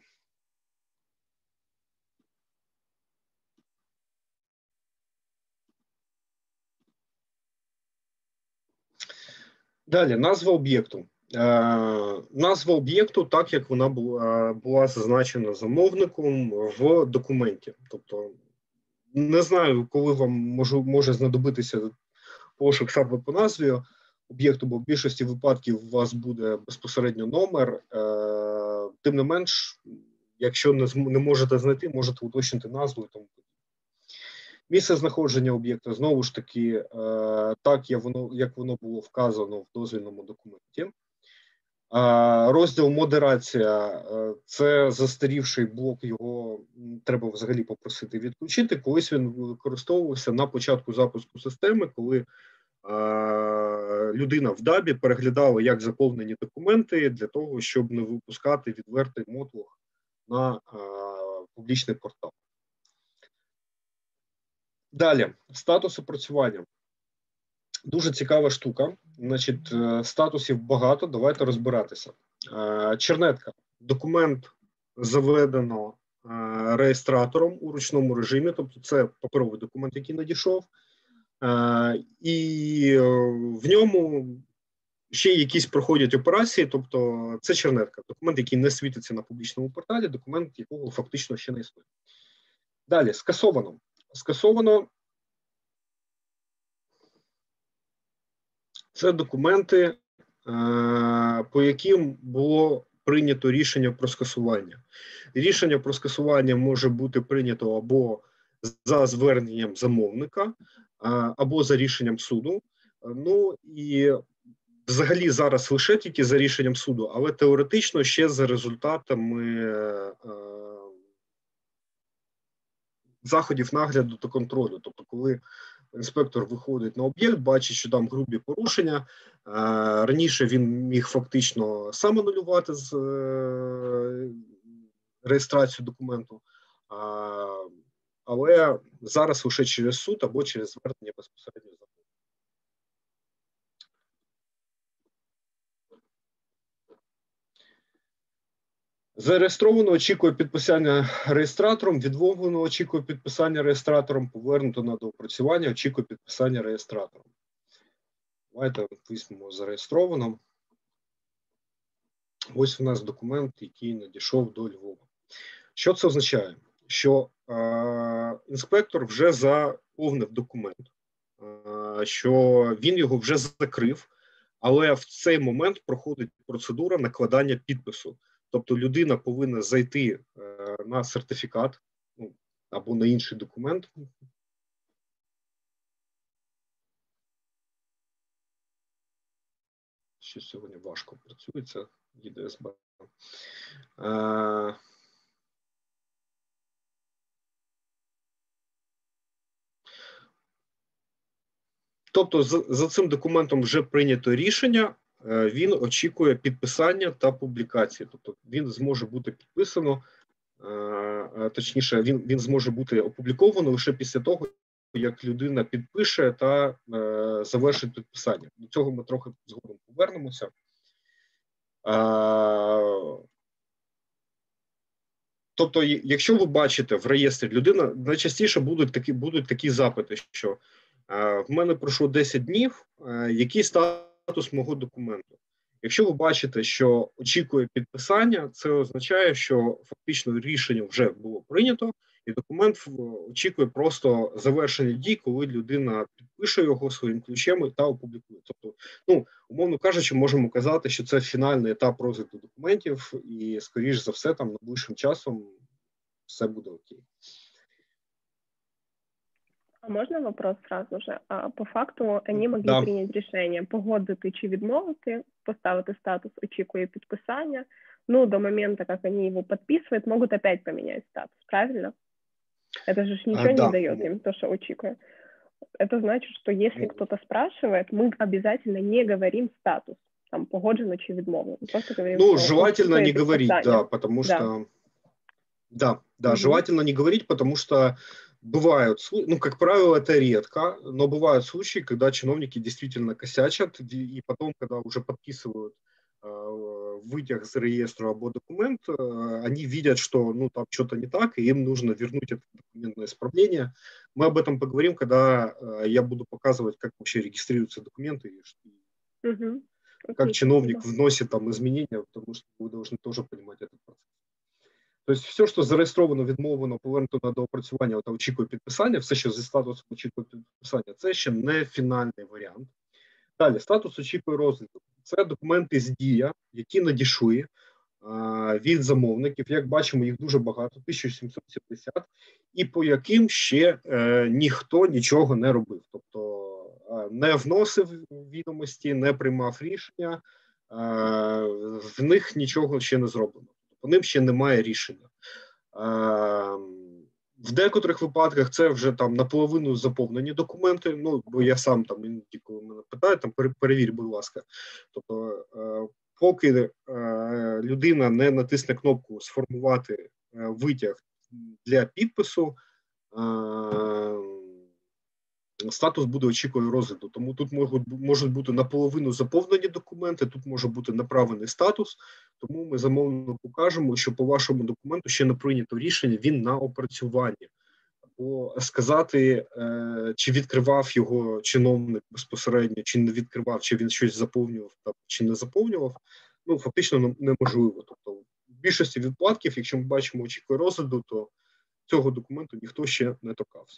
Далі, назва об'єкту. Uh, назва об'єкту так, як вона була, була зазначена замовником в документі. Тобто, не знаю, коли вам можу, може знадобитися пошук саме по назві об'єкту, бо в більшості випадків у вас буде безпосередньо номер. Uh, тим не менш, якщо не, не можете знайти, можете уточнити назву і тому. Місце знаходження об'єкта, знову ж таки, е, так, як воно, як воно було вказано в дозвільному документі. Е, розділ модерація е, – це застарівший блок, його треба взагалі попросити відключити. Колись він використовувався на початку запуску системи, коли е, людина в дабі переглядала, як заповнені документи, для того, щоб не випускати відвертий мотлох на е, публічний портал. Далі, статус опрацювання. Дуже цікава штука. Значить, статусів багато, давайте розбиратися. Чернетка. Документ заведено реєстратором у ручному режимі, тобто це паперовий документ, який надійшов. І в ньому ще якісь проходять операції, тобто це чернетка. Документ, який не світиться на публічному порталі, документ, якого фактично ще не існує. Далі, скасовано. Скасовано це документи, е, по яким було прийнято рішення про скасування. Рішення про скасування може бути прийнято або за зверненням замовника, е, або за рішенням суду. Ну і взагалі зараз лише тільки за рішенням суду, але теоретично ще за результатами е, заходів нагляду та контролю. Тобто, коли інспектор виходить на об'єкт, бачить, що там грубі порушення. Раніше він міг фактично сам анулювати з реєстрацію документу, але зараз лише через суд або через звернення безпосередньо закону. Зареєстровано очікує підписання реєстратором, відмовлено очікує підписання реєстратором, повернуто на доопрацювання, очікує підписання реєстратором. Давайте візьмемо зареєстровано. Ось у нас документ, який надійшов до Львова. Що це означає? Що е, інспектор вже заповнив документ, е, що він його вже закрив, але в цей момент проходить процедура накладання підпису. Тобто людина повинна зайти е, на сертифікат, ну, або на інший документ. Що сьогодні важко працюється, ЄДСБ. Е, тобто за, за цим документом вже прийнято рішення, е, він очікує підписання та публікації. Тобто він зможе бути підписано, е, точніше, він, він зможе бути опубліковано лише після того, як людина підпише та е, завершить підписання. До цього ми трохи згодом повернемося. Е, тобто, якщо ви бачите в реєстрі людина, найчастіше будуть такі, будуть такі запити, що е, в мене пройшло десять днів, е, який статус мого документу. Якщо ви бачите, що очікує підписання, це означає, що фактично рішення вже було прийнято, і документ очікує просто завершення дій, коли людина підпише його своїм ключем та опублікує. Тобто, ну, умовно кажучи, можемо казати, що це фінальний етап розгляду документів, і, скоріш за все, там найближчим часом все буде окей. А можна вопрос сразу же? А по факту вони могли да. прийняти рішення погодити чи відмовити, поставити статус «очікує підписання», ну, до момента, как они его подписывают, могут опять поменять статус, правильно? Это же ничего а, не да. дает им, то, что очікує. Это значит, что если кто-то спрашивает, мы обязательно не говорим статус, там, погоджено чи відмовлено. Просто говорим, ну, желательно не говорить, да, потому да. что... Да, да, угу. Желательно не говорить, потому что бывают, ну, как правило, это редко, но бывают случаи, когда чиновники действительно косячат, и потом, когда уже подписывают э, вытяг с реестра або документ, э, они видят, что, ну, там что-то не так, и им нужно вернуть это документное исправление. Мы об этом поговорим, когда э, я буду показывать, как вообще регистрируются документы, и угу. как okay. чиновник okay. вносит там изменения, потому что вы должны тоже понимать этот процесс. Тобто все, що зареєстровано, відмовлено, повернуто на доопрацювання та очікує підписання, все, що зі статусом очікує підписання, це ще не фінальний варіант. Далі, статус очікує розгляду. Це документи з дія, які надійшли а, від замовників. Як бачимо, їх дуже багато, тисяча сімсот сімдесят, і по яким ще е, ніхто нічого не робив. Тобто е, не вносив відомості, не приймав рішення, е, в них нічого ще не зроблено. По ним ще немає рішення. В декотрих випадках це вже там наполовину заповнені документи, ну, бо я сам там, іноді, коли мене питають, там перевір, будь ласка. Тобто, поки людина не натисне кнопку «Сформувати витяг для підпису», статус буде очікувати розгляду. Тому тут можуть, можуть бути наполовину заповнені документи, тут може бути направлений статус, тому ми замовно покажемо, що по вашому документу ще не прийнято рішення, він на опрацюванні. Бо сказати, е, чи відкривав його чиновник безпосередньо, чи не відкривав, чи він щось заповнював, чи не заповнював, ну, фактично неможливо. Тобто, в більшості випадків, якщо ми бачимо очікує розгляду, то цього документу ніхто ще не торкався.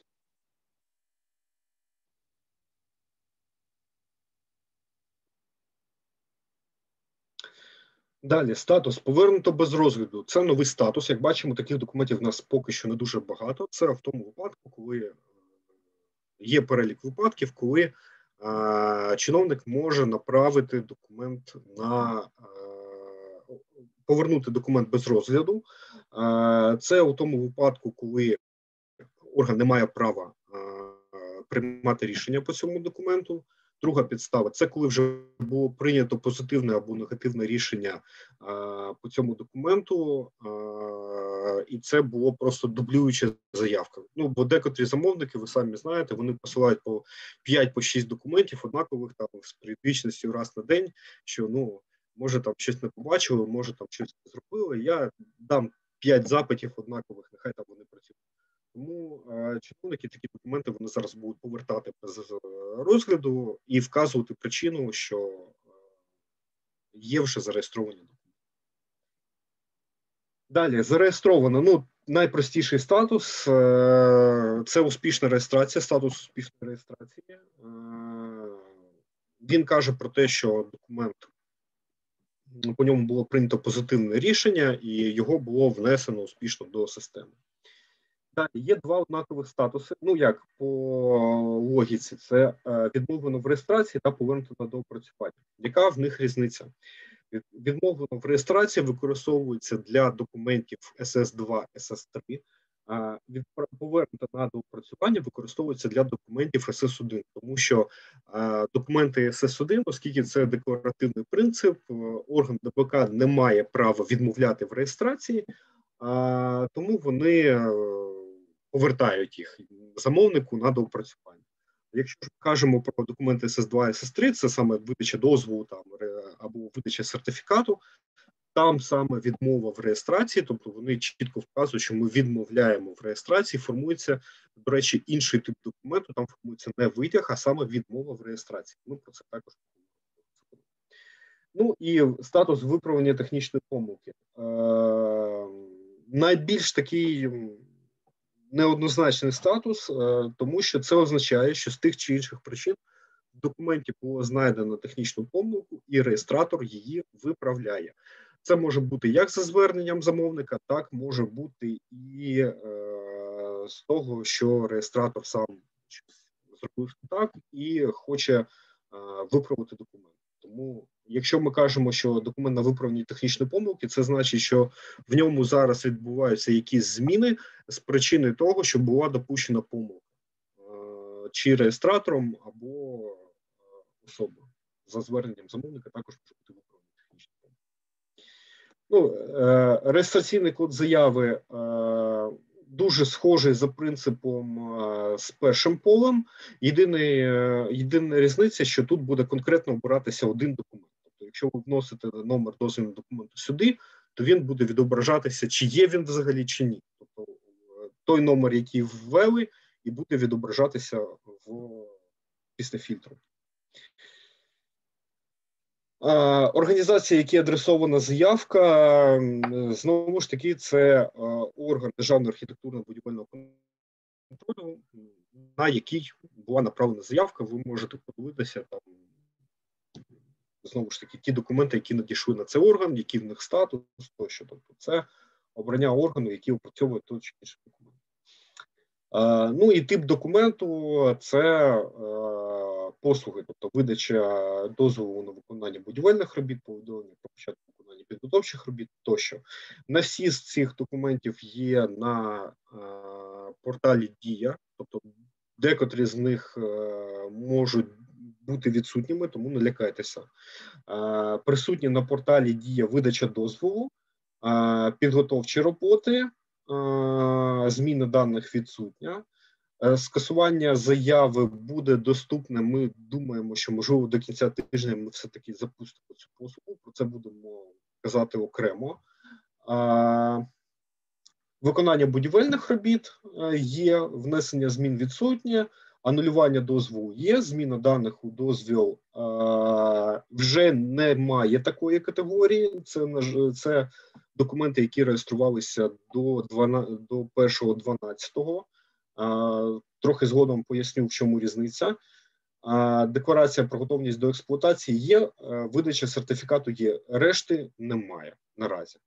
Далі, статус повернуто без розгляду. Це новий статус. Як бачимо, таких документів в нас поки що не дуже багато. Це в тому випадку, коли є перелік випадків, коли а, чиновник може направити документ на а, повернути документ без розгляду. А, це у тому випадку, коли орган не має права а, приймати рішення по цьому документу. Друга підстава – це коли вже було прийнято позитивне або негативне рішення а, по цьому документу, а, і це було просто дублююча заявка. Ну, бо декотрі замовники, ви самі знаєте, вони посилають по п'ять по шість документів однакових, там, з періодичністю раз на день, що, ну, може там щось не побачили, може там щось не зробили, я дам п'ять запитів однакових, нехай там вони працюють. Тому е, чиновники такі документи вони зараз будуть повертати без е, розгляду і вказувати причину, що е, є вже зареєстровані документи. Далі, зареєстровано, ну, найпростіший статус е, – це успішна реєстрація, статус успішної реєстрації. Е, він каже про те, що документ, по ньому було прийнято позитивне рішення і його було внесено успішно до системи. Далі, є два однакових статуси, ну як по логіці, це е, відмовлено в реєстрації та повернуто на доопрацювання. Яка в них різниця? Від, відмовлено в реєстрації використовується для документів ес ес два, ес ес три, а від повернуто на доопрацювання використовується для документів ес ес один, тому що е, документи ес ес один, оскільки це декларативний принцип, е, орган де бе ка не має права відмовляти в реєстрації, а, тому вони е, повертають їх замовнику на доопрацювання. Якщо ж кажемо про документи ес ес два, ес ес три, це саме видача дозволу там, або видача сертифікату, там саме відмова в реєстрації, тобто вони чітко вказують, що ми відмовляємо в реєстрації, формується, до речі, інший тип документу, там формується не витяг, а саме відмова в реєстрації. Ми про це також говоримо. Ну і статус виправлення технічної помилки. Е, найбільш такий неоднозначний статус, тому що це означає, що з тих чи інших причин в документі було знайдено технічну помилку і реєстратор її виправляє. Це може бути як за зверненням замовника, так може бути і е, з того, що реєстратор сам зробив так і хоче е, виправити документ. Тому, якщо ми кажемо, що документ на виправлення технічної помилки, це значить, що в ньому зараз відбуваються якісь зміни з причини того, що була допущена помилка чи реєстратором або особою. За зверненням замовника також може бути виправлення технічної помилки. Ну, реєстраційний код заяви дуже схожий за принципом з першим полем. Єдиний, єдина різниця, що тут буде конкретно обиратися один документ. Тобто, якщо ви вносите номер дозвільного документу сюди, то він буде відображатися, чи є він взагалі, чи ні. Тобто, той номер, який ввели, і буде відображатися в, після фільтру. Організація, якій адресована заявка, знову ж таки, це орган Державного архітектурно-будівельного контролю, на який була направлена заявка. Ви можете подивитися там, знову ж таки, ті документи, які надійшли на цей орган, який в них статус, тощо. Тобто це обрання органу, який опрацьовує той чи інший документ. Ну і тип документу – це послуги, тобто видача дозволу на виконання будівельних робіт, повідомлення про початок виконання підготовчих робіт тощо. На всі з цих документів є на е, порталі Дія, тобто декотрі з них е, можуть бути відсутніми, тому не лякайтеся. Е, присутні на порталі Дія видача дозволу, е, підготовчі роботи, е, зміна даних відсутня. Скасування заяви буде доступне. Ми думаємо, що, можливо, до кінця тижня ми все-таки запустимо цю послугу. Про це будемо казати окремо. Виконання будівельних робіт є, внесення змін відсутнє, анулювання дозволу є, зміна даних у дозвіл вже немає такої категорії. Це, це документи, які реєструвалися до першого дванадцятого. Трохи згодом поясню, в чому різниця. Декларація про готовність до експлуатації є, видача сертифікату є, решти немає наразі.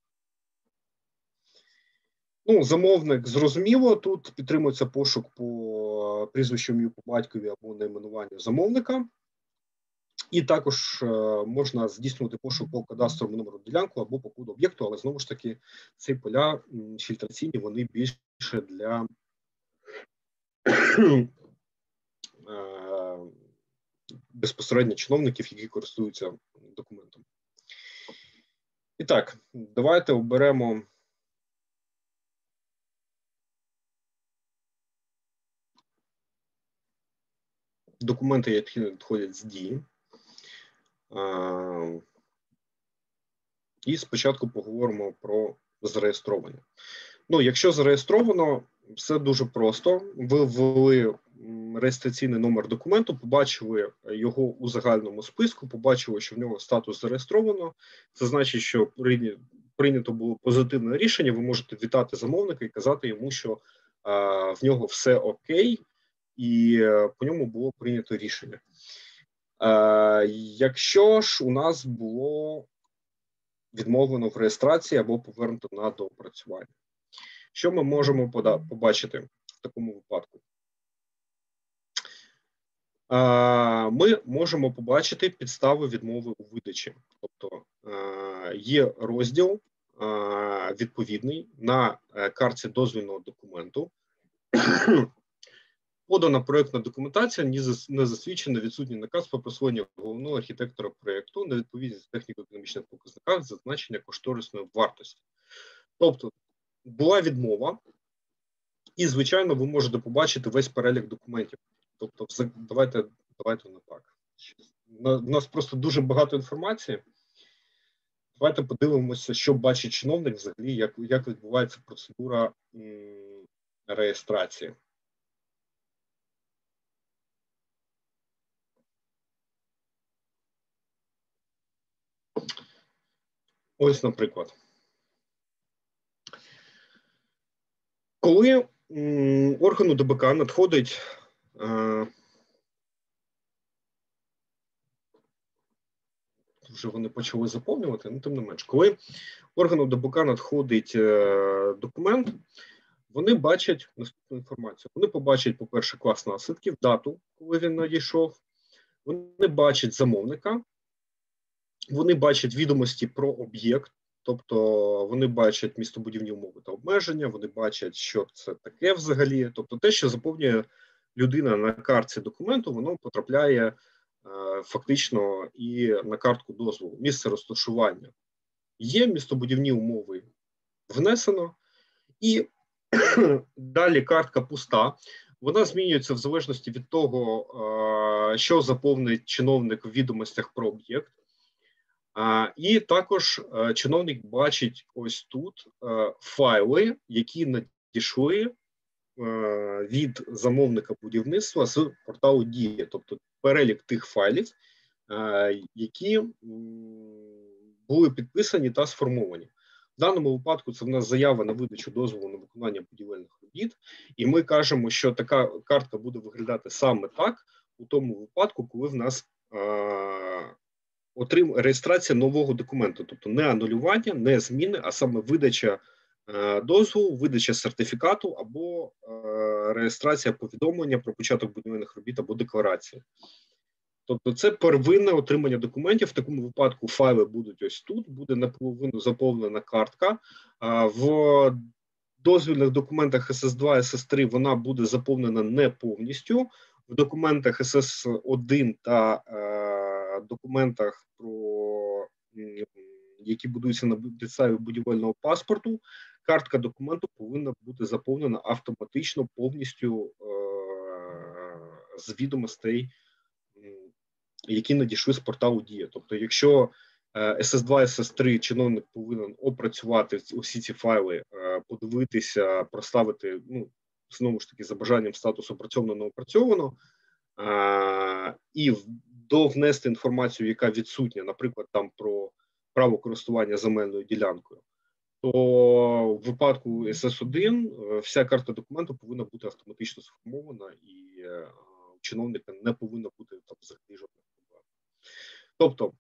Ну, замовник, зрозуміло, тут підтримується пошук по прізвищу, ім'ю, по батькові або найменуванню замовника. І також можна здійснювати пошук по кадастровому номеру ділянку або по коду об'єкту, але знову ж таки ці поля фільтраційні, вони більше для безпосередньо чиновників, які користуються документом. І так, давайте оберемо документи, які надходять з дії. І спочатку поговоримо про зареєстровані. Ну, якщо зареєстровано, все дуже просто. Ви ввели реєстраційний номер документу, побачили його у загальному списку, побачили, що в нього статус зареєстровано. Це значить, що прийнято було позитивне рішення, ви можете вітати замовника і казати йому, що а, в нього все окей, і по ньому було прийнято рішення. А, якщо ж у нас було відмовлено в реєстрації або повернуто на доопрацювання. Що ми можемо побачити в такому випадку? Ми можемо побачити підстави відмови у видачі. Тобто є розділ відповідний на картці дозвільного документу. Подана проєктна документація, не засвідчена відсутній наказ про присвоєння головного архітектора проєкту на відповідність техніко-економічних показниках зазначення кошторисної вартості. Тобто, була відмова, і, звичайно, ви можете побачити весь перелік документів. Тобто, давайте, давайте не так. У нас просто дуже багато інформації. Давайте подивимося, що бачить чиновник взагалі, як, як відбувається процедура м, реєстрації. Ось, наприклад. Коли м, органу ДБК надходить е, вже вони почали заповнювати, ну тим не менш, коли органу ДБК надходить е, документ, вони бачать наступну інформацію. Вони побачать, по-перше, клас наслідків, дату, коли він надійшов, вони бачать замовника, вони бачать відомості про об'єкт, тобто вони бачать містобудівні умови та обмеження, вони бачать, що це таке взагалі. Тобто те, що заповнює людина на картці документу, воно потрапляє е, фактично і на картку дозволу. Місце розташування є, містобудівні умови внесено, і далі картка пуста. Вона змінюється в залежності від того, е, що заповнить чиновник в відомостях про об'єкт. А, і також а, чиновник бачить ось тут а, файли, які надійшли а, від замовника будівництва з порталу Дія, тобто перелік тих файлів, а, які м, були підписані та сформовані. В даному випадку це в нас заява на видачу дозволу на виконання будівельних робіт, і ми кажемо, що така картка буде виглядати саме так, у тому випадку, коли в нас а, Отрим реєстрація нового документу, тобто не анулювання, не зміни, а саме видача е, дозволу, видача сертифікату або е, реєстрація повідомлення про початок будівельних робіт або декларації. Тобто це первинне отримання документів. В такому випадку файли будуть ось тут, буде наполовину заповнена картка. А в дозвільних документах ес ес два, ес ес три вона буде заповнена не повністю. В документах ес ес один та е, документах, про, які будуються на підставі будівельного паспорту, картка документу повинна бути заповнена автоматично повністю е, з відомостей, які надійшли з порталу Дія. Тобто, якщо ес ес два, ес ес три чиновник повинен опрацювати усі ці файли, е, подивитися, проставити, ну, знову ж таки, за бажанням статус опрацьовано, не опрацьовано, а, і довнести інформацію, яка відсутня, наприклад, там про право користування земельною ділянкою, то в випадку ес ес один вся карта документу повинна бути автоматично сформована, і е, у чиновника не повинно бути там взагалі жодних проблем. Тобто,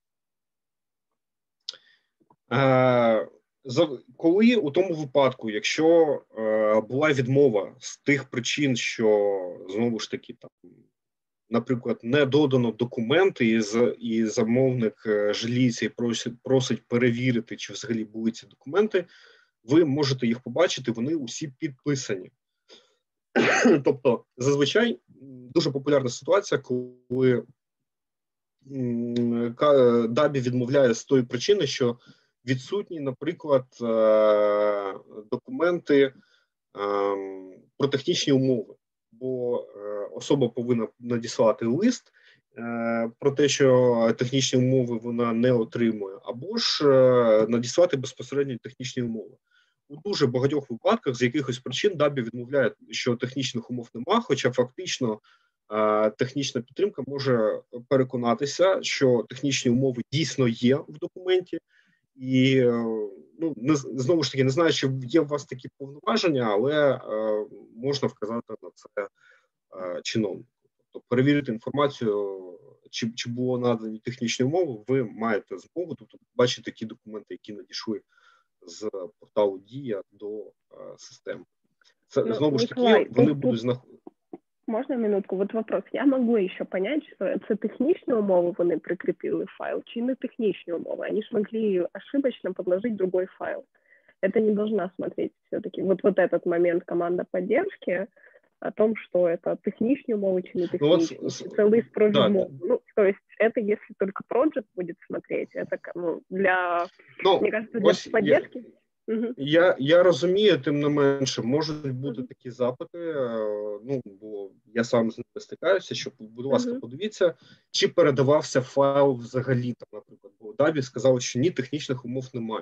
е, коли у тому випадку, якщо е, була відмова з тих причин, що, знову ж таки, там, наприклад, не додано документи, і, і замовник е, жаліється і просить, просить перевірити, чи взагалі були ці документи, ви можете їх побачити, вони усі підписані. Тобто, зазвичай, дуже популярна ситуація, коли дабі відмовляє з тої причини, що відсутні, наприклад, документи про технічні умови, бо особа повинна надіслати лист про те, що технічні умови вона не отримує, або ж надіслати безпосередньо технічні умови. У дуже багатьох випадках з якихось причин дабі відмовляє, що технічних умов нема, хоча фактично технічна підтримка може переконатися, що технічні умови дійсно є в документі. І, ну, не, знову ж таки, не знаю, чи є у вас такі повноваження, але е, можна вказати на це е, чиновнику. Тобто перевірити інформацію, чи, чи було надані технічні умови, ви маєте змогу, тобто бачити ті документи, які надійшли з порталу Дія до е, системи. Це, ну, знову ж таки, Николай, вони тут, будуть знаходити. Можна минутку? Вот вопрос. Я могла ще понять, що це технічні умови вони прикріпили файл, чи не технічні умови? Они ж могли ошибочно подложить другой файл. Это не должна смотреть все-таки. Вот, вот этот момент команда поддержки о том, что это технічні умови, чи не технічні. Ну, вот, это лист про відмову. Да. Ну, то есть это если только project будет смотреть, это, ну, для, ну, мне кажется, для поддержки. Я... Я, я розумію, тим не менше, можуть бути такі запити, ну, бо я сам з ними стикаюся, що, будь ласка, uh-huh. подивіться, чи передавався файл взагалі, там, наприклад, бо дабі сказали, що ні, технічних умов немає.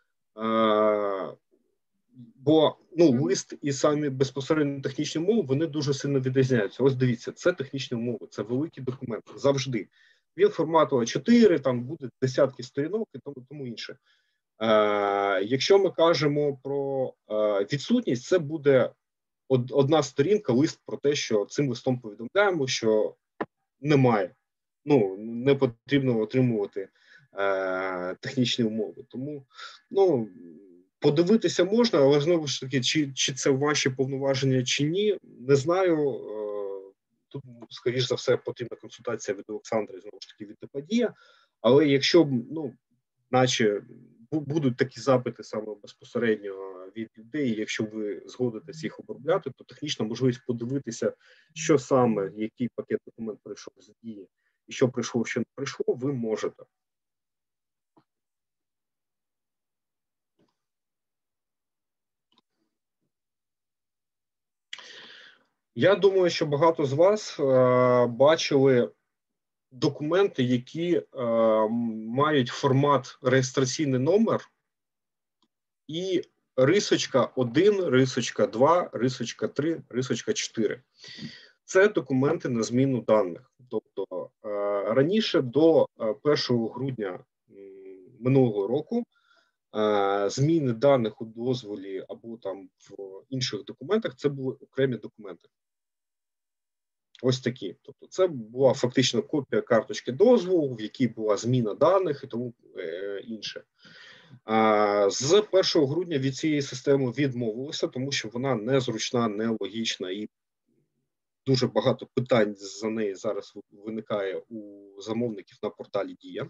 А, бо, ну, uh-huh. лист і самі безпосередньо технічні умови, вони дуже сильно відрізняються. Ось дивіться, це технічні умови, це великі документи, завжди. Він формату а чотири, там буде десятки сторінок і тому, тому інше. Е, якщо ми кажемо про е, відсутність, це буде од, одна сторінка, лист про те, що цим листом повідомляємо, що немає, ну, не потрібно отримувати е, технічні умови. Тому, ну, подивитися можна, але знову ж таки, чи, чи це ваші повноваження, чи ні, не знаю. Е, тут, скоріш за все, потрібна консультація від Олександра, знову ж таки, від Деподія, але якщо, ну, наче будуть такі запити саме безпосередньо від людей, якщо ви згодитесь їх обробляти, то технічна можливість подивитися, що саме, який пакет документ прийшов з Дії, і що прийшло, що не прийшло, ви можете. Я думаю, що багато з вас е, бачили документи, які е, мають формат реєстраційний номер і рисочка один, рисочка два, рисочка три, рисочка чотири. Це документи на зміну даних. Тобто е, раніше до першого грудня минулого року е, зміни даних у дозволі або там в інших документах це були окремі документи. Ось такі. Тобто це була фактично копія карточки дозволу, в якій була зміна даних і тому е, інше. А, з першого грудня від цієї системи відмовилися, тому що вона незручна, нелогічна і дуже багато питань за неї зараз виникає у замовників на порталі Дія.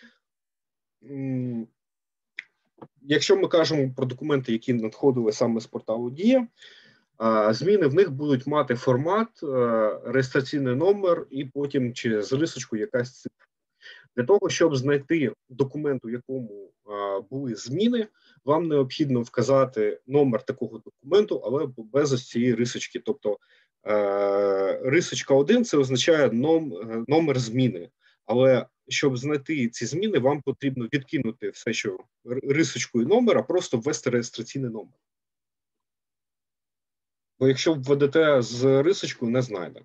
Якщо ми кажемо про документи, які надходили саме з порталу Дія, зміни в них будуть мати формат, реєстраційний номер і потім через рисочку якась цифра. Для того, щоб знайти документ, у якому були зміни, вам необхідно вказати номер такого документу, але без ось цієї рисочки. Тобто рисочка один – це означає номер зміни. Але щоб знайти ці зміни, вам потрібно відкинути все, що рисочку і номер, а просто ввести реєстраційний номер. Бо якщо введете з рисочкою, не знайде.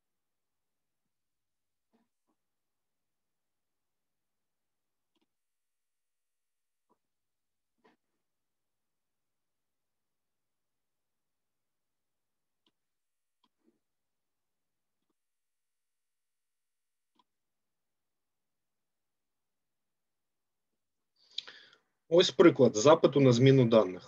Ось приклад запиту на зміну даних.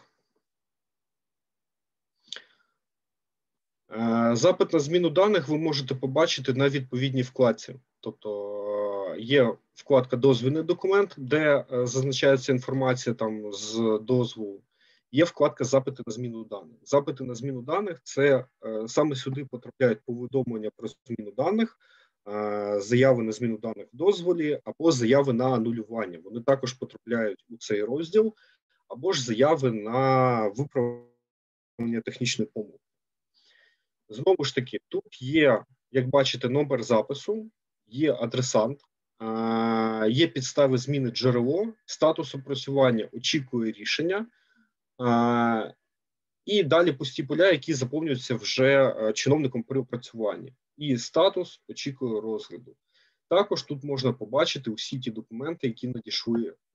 Запит на зміну даних ви можете побачити на відповідній вкладці. Тобто є вкладка «Дозвільний документ», де зазначається інформація там з дозволу. Є вкладка «Запити на зміну даних». Запити на зміну даних – це саме сюди потрапляють повідомлення про зміну даних заяви на зміну даних в дозволі або заяви на анулювання. Вони також потрапляють у цей розділ, або ж заяви на виправлення технічної помилки. Знову ж таки, тут є, як бачите, номер запису, є адресант, є підстави зміни джерело, статус опрацювання очікує рішення, і далі пусті поля, які заповнюються вже чиновником при опрацюванні. І статус очікує розгляду. Також тут можна побачити усі ті документи, які надійшли е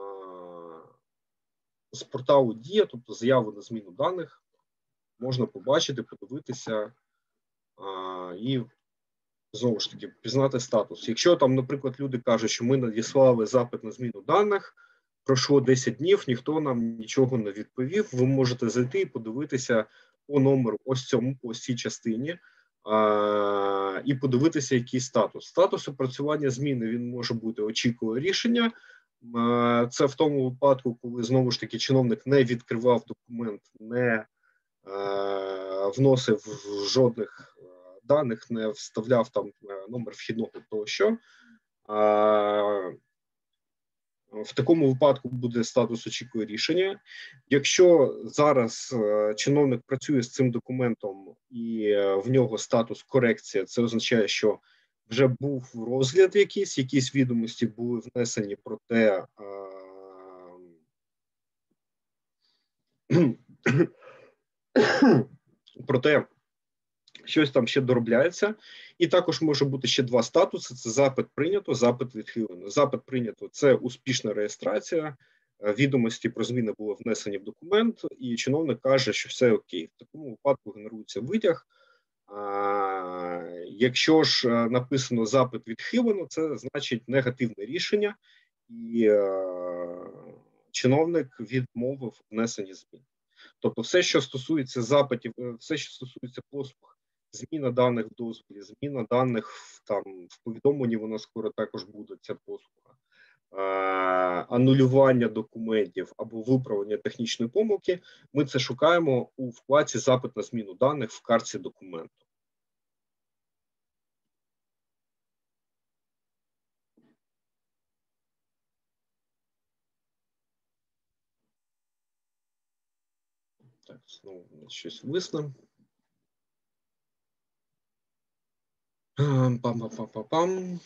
з порталу Дія, тобто заяви на зміну даних, можна побачити, подивитися е і, знову ж таки, пізнати статус. Якщо там, наприклад, люди кажуть, що ми надіслали запит на зміну даних, пройшло десять днів, ніхто нам нічого не відповів, ви можете зайти і подивитися по номеру ось цьому, по ось цій частині, а, і подивитися, який статус. Статус опрацювання зміни, він може бути очікує рішення. А, це в тому випадку, коли, знову ж таки, чиновник не відкривав документ, не а, вносив жодних даних, не вставляв там номер вхідного тощо. А, в такому випадку буде статус очікує рішення. Якщо зараз е, чиновник працює з цим документом і е, в нього статус корекція, це означає, що вже був розгляд якийсь, якісь відомості були внесені про те, е, про те, щось там ще доробляється. І також може бути ще два статуси. Це запит прийнято, запит відхилено. Запит прийнято – це успішна реєстрація, відомості про зміни були внесені в документ, і чиновник каже, що все окей. В такому випадку генерується витяг. А, якщо ж написано запит відхилено, це значить негативне рішення, і а, чиновник відмовив внесені змін. Тобто все, що стосується запитів, все, що стосується послуг, зміна даних в дозволі, зміна даних в, там, в повідомленні, вона скоро також буде, ця послуга, а, анулювання документів або виправлення технічної помилки, ми це шукаємо у вкладці «Запит на зміну даних» в картці документу. Так, знову щось висне. Пам-пам-пам-пам-пам.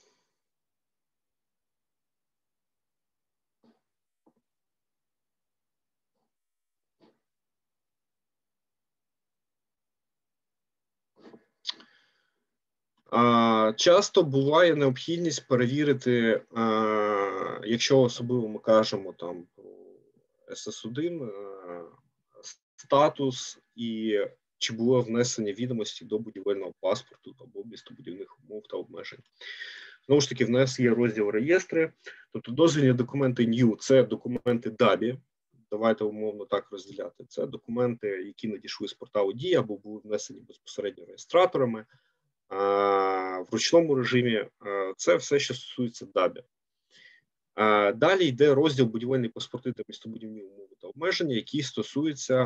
Часто буває необхідність перевірити, якщо особливо ми кажемо там про ес ес один, статус і чи були внесені відомості до будівельного паспорту або містобудівних умов та обмежень. Знову ж таки, в нас є розділ реєстри, тобто дозвільні документи New – це документи дабі, давайте умовно так розділяти. Це документи, які надійшли з порталу Дія або були внесені безпосередньо реєстраторами. В ручному режимі це все, що стосується дабі. Далі йде розділ будівельні паспорти та містобудівні умови та обмеження, які стосуються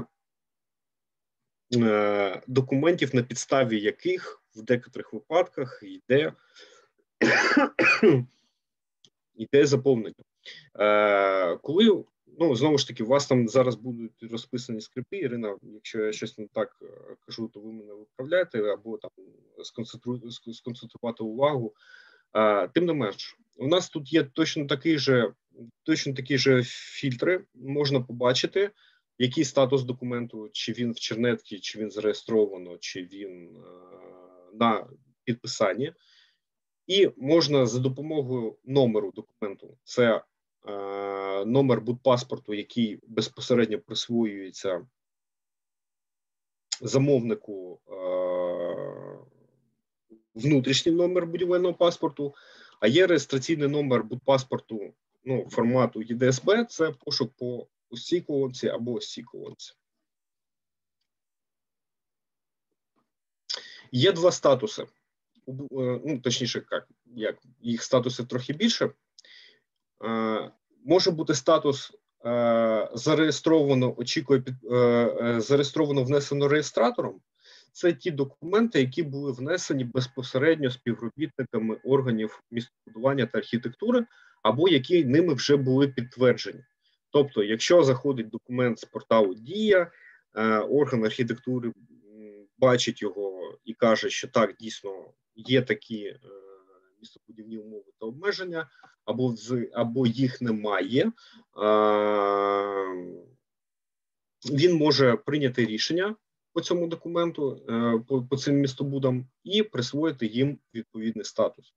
документів, на підставі яких в декотрих випадках йде, йде заповнення. Коли, ну, знову ж таки, у вас там зараз будуть розписані скрипти, Ірина, якщо я щось не так кажу, то ви мене виправляєте, або там сконцентрувати увагу. Тим не менш, у нас тут є точно такі же, точно такі же фільтри, можна побачити, який статус документу, чи він в чернетці, чи він зареєстровано, чи він е, на підписанні. І можна за допомогою номеру документу, це е, номер будпаспорту, який безпосередньо присвоюється замовнику, е, внутрішній номер будівельного паспорту, а є реєстраційний номер будпаспорту, ну, формату і ді ес бе, це пошук по ось цій колонці або ось цій колонці. Є два статуси, ну, точніше, як, як їх статуси трохи більше. Е, може бути статус е, зареєстровано, очікує, під, е, зареєстровано, внесено реєстратором. це ті документи, які були внесені безпосередньо співробітниками органів містобудування та архітектури, або які ними вже були підтверджені. Тобто, якщо заходить документ з порталу Дія, орган архітектури бачить його і каже, що так, дійсно, є такі містобудівні умови та обмеження, або, або їх немає, він може прийняти рішення по цьому документу, по, по цим містобудам і присвоїти їм відповідний статус.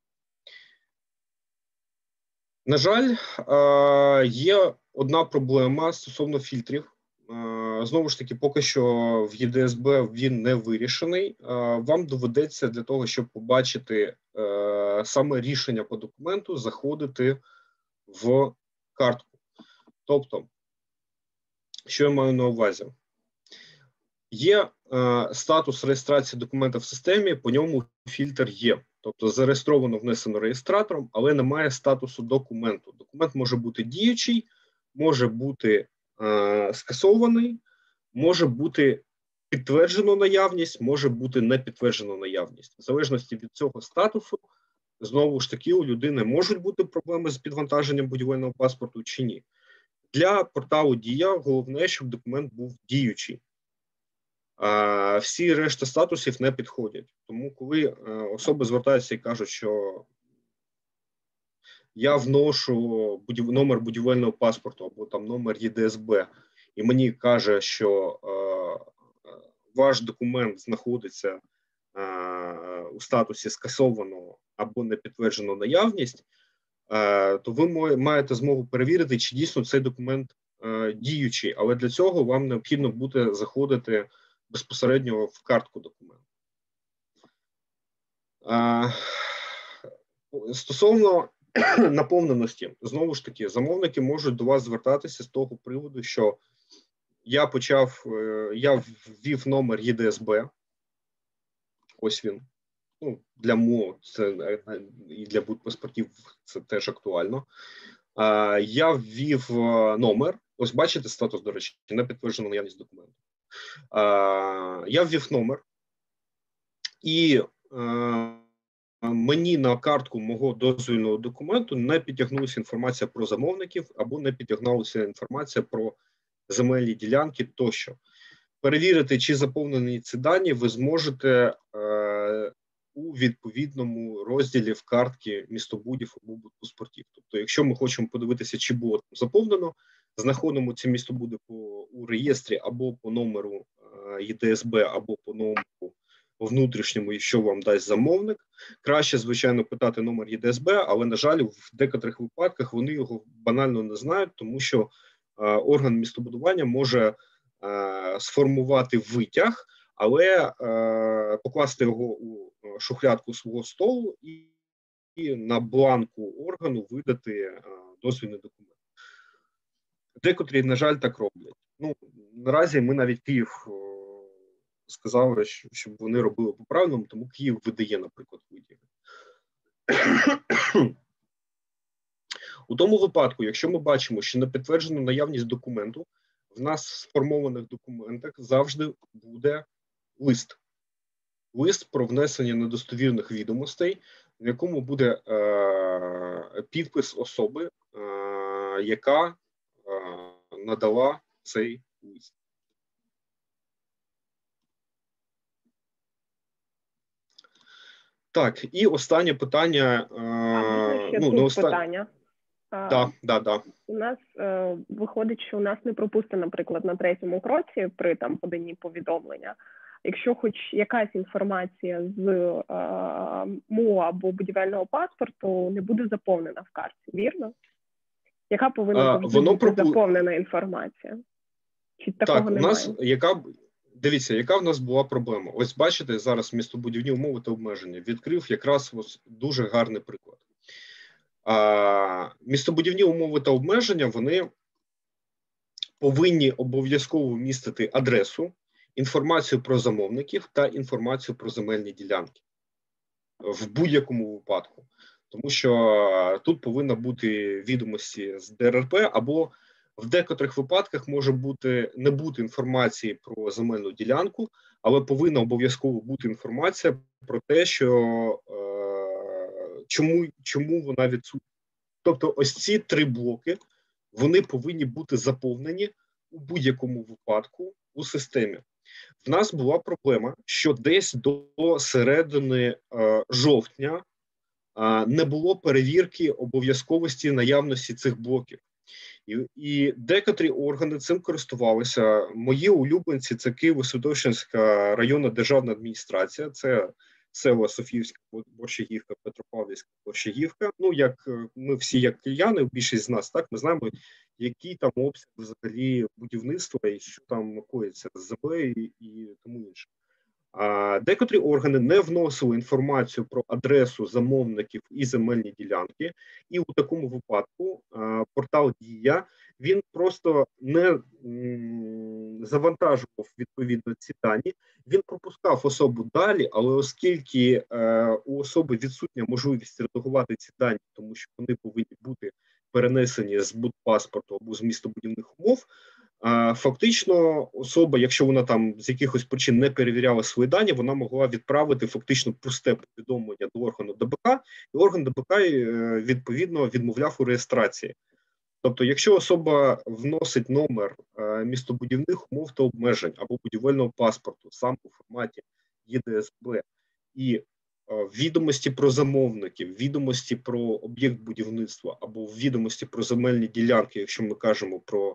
На жаль, є одна проблема стосовно фільтрів. Знову ж таки, поки що в Є Де Ес Бе він не вирішений. Вам доведеться для того, щоб побачити саме рішення по документу, заходити в картку. Тобто, що я маю на увазі? Є статус реєстрації документа в системі, по ньому фільтр є. Тобто зареєстровано, внесено реєстратором, але немає статусу документу. Документ може бути діючий, може бути е, скасований, може бути підтверджено наявність, може бути не підтверджено наявність. В залежності від цього статусу, знову ж таки, у людини можуть бути проблеми з підвантаженням будівельного паспорту чи ні. Для порталу Дія головне, щоб документ був діючий. А всі решта статусів не підходять. Тому коли особи звертаються і кажуть, що я вношу будів... номер будівельного паспорту або там номер Є Де Ес Бе, і мені каже, що е, ваш документ знаходиться е, у статусі скасовано або не підтверджено наявність, е, то ви маєте змогу перевірити, чи дійсно цей документ е, діючий. Але для цього вам необхідно буде заходити безпосередньо в картку документу. А, стосовно наповненості, знову ж таки, замовники можуть до вас звертатися з того приводу, що я почав, я ввів номер Є Де Ес Бе, ось він, ну, для МО це, і для будпаспортів це теж актуально. А, я ввів номер, ось бачите статус, до речі, не підтверджено наявність документу. Uh, я ввів номер, і uh, мені на картку мого дозвільного документу не підтягнулася інформація про замовників або не підтягнулася інформація про земельні ділянки тощо. Перевірити, чи заповнені ці дані, ви зможете uh, у відповідному розділі в картці містобудів або будпаспортів. Тобто, якщо ми хочемо подивитися, чи було там заповнено, знаходимо ці містобуди по, у реєстрі або по номеру е, Є Де Ес Бе, або по номеру внутрішньому, що вам дасть замовник. Краще, звичайно, питати номер Є Де Ес Бе, але, на жаль, в декотрих випадках вони його банально не знають, тому що е, орган містобудування може е, сформувати витяг, але е, покласти його у шухлядку свого столу і, і на бланку органу видати е, дозвільний документ. Декотрі, на жаль, так роблять. Ну, наразі ми навіть Київ о, сказали, що, щоб вони робили по-правильному, тому Київ видає, наприклад, витяги. У тому випадку, якщо ми бачимо, що не підтверджено наявність документу, в нас в сформованих документах завжди буде лист. Лист про внесення недостовірних відомостей, в якому буде е, підпис особи, е, яка надала цей лист. Так, і останнє питання. А, ще ну, тут оста... питання. Да, да, да. У нас е, виходить, що у нас не пропустить, наприклад, на третьому кроці при там поданні повідомлення. Якщо хоч якась інформація з е, МО або будівельного паспорту не буде заповнена в карті, вірно? Яка повинна бути пропу... заповнена інформація? Чи такого так, немає? У нас, яка, дивіться, яка в нас була проблема? Ось бачите, зараз містобудівні умови та обмеження. Відкрив якраз ось дуже гарний приклад. А, містобудівні умови та обмеження, вони повинні обов'язково містити адресу, інформацію про замовників та інформацію про земельні ділянки. В будь-якому випадку. Тому що тут повинна бути відомості з Де Ер Ер Пе або В декотрих випадках може бути не бути інформації про земельну ділянку, але повинна обов'язково бути інформація про те, що е, чому, чому вона відсутня. Тобто ось ці три блоки, вони повинні бути заповнені у будь-якому випадку у системі. В нас була проблема, що десь до середини е, жовтня е, не було перевірки обов'язковості наявності цих блоків. І, і декотрі органи цим користувалися. Мої улюбленці – це Києво-Святошинська районна державна адміністрація, це село Софіївська, Борщагівка, Петропавлівська, Борщагівка. Ну, як ми всі, як кияни, більшість з нас, так, ми знаємо, який там обсяг взагалі будівництва і що там коїться з землею і, і тому інше. А декотрі органи не вносили інформацію про адресу замовників і земельні ділянки, і у такому випадку а, портал Дія, він просто не м, завантажував відповідно ці дані, він пропускав особу далі, але оскільки е, у особи відсутня можливість редагувати ці дані, тому що вони повинні бути перенесені з будпаспорту або з містобудівних умов, а фактично особа, якщо вона там з якихось причин не перевіряла свої дані, вона могла відправити фактично пусте повідомлення до органу ДБК, і орган ДБК відповідно відмовляв у реєстрації. Тобто, якщо особа вносить номер е, містобудівних умов та обмежень або будівельного паспорту сам у форматі Є Д С Б і е, відомості про замовників, відомості про об'єкт будівництва або відомості про земельні ділянки, якщо ми кажемо про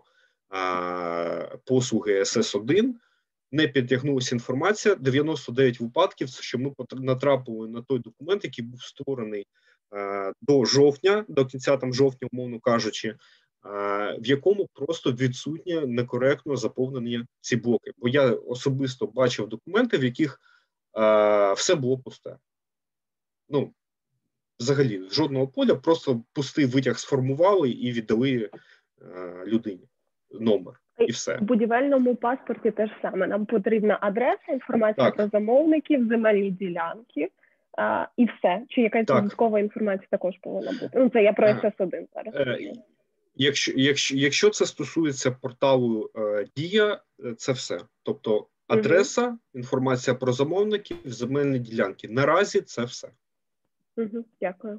е, послуги С С один, не підтягнулася інформація, дев'яносто дев'ять випадків, що ми натрапили на той документ, який був створений е, до жовтня, до кінця там жовтня, умовно кажучи, е, в якому просто відсутнє некоректно заповнені ці блоки. Бо я особисто бачив документи, в яких е, все було пусте. Ну, взагалі, жодного поля, просто пустий витяг сформували і віддали е, людині номер. І все. В будівельному паспорті теж саме. Нам потрібна адреса, інформація так. про замовників, земельні ділянки а, і все. Чи якась додаткова інформація також повинна бути? Ну, це я про С С один зараз. Е, якщо, якщо, якщо це стосується порталу е, Дія, це все. Тобто адреса, угу. інформація про замовників, земельні ділянки. Наразі це все. Угу. Дякую.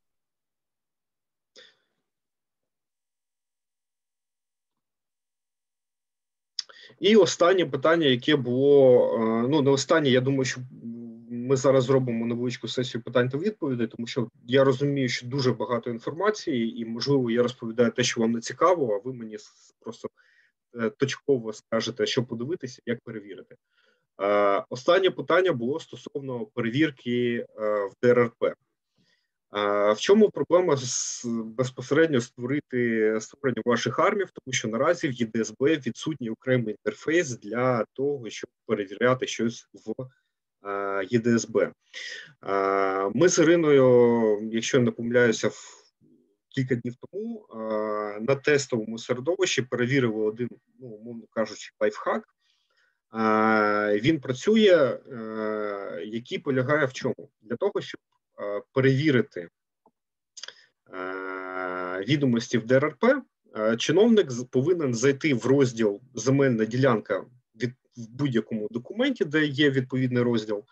І останнє питання, яке було, ну не останнє, я думаю, що ми зараз зробимо невеличку сесію питань та відповідей, тому що я розумію, що дуже багато інформації і, можливо, я розповідаю те, що вам не цікаво, а ви мені просто точково скажете, що подивитися, як перевірити. Останнє питання було стосовно перевірки в Д Р Р П. В чому проблема з, безпосередньо створити створення ваших армів, тому що наразі в Є Д С Б відсутній окремий інтерфейс для того, щоб перевіряти щось в Є Д С Б. Ми з Іриною, якщо я не помиляюся, кілька днів тому на тестовому середовищі перевірили один, ну, умовно кажучи, лайфхак. Він працює, який полягає в чому? Для того, щоб перевірити відомості в Д Р Р П, чиновник повинен зайти в розділ «Земельна ділянка» від, в будь-якому документі, де є відповідний розділ.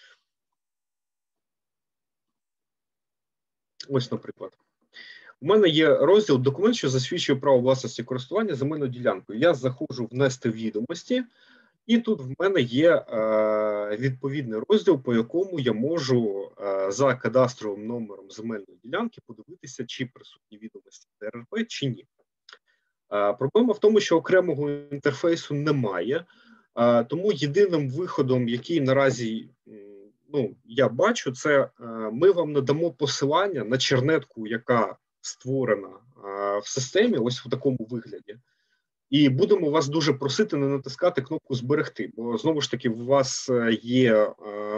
Ось, наприклад. У мене є розділ «Документ, що засвідчує право власності користування земельною ділянкою». Я заходжу «Внести відомості», і тут в мене є е, відповідний розділ, по якому я можу е, за кадастровим номером земельної ділянки подивитися, чи присутні відомості Д Р Р П, чи ні. Е, проблема в тому, що окремого інтерфейсу немає, е, тому єдиним виходом, який наразі ну, я бачу, це е, ми вам надамо посилання на чернетку, яка створена е, в системі, ось в такому вигляді. І будемо вас дуже просити не натискати кнопку «Зберегти», бо, знову ж таки, у вас є е,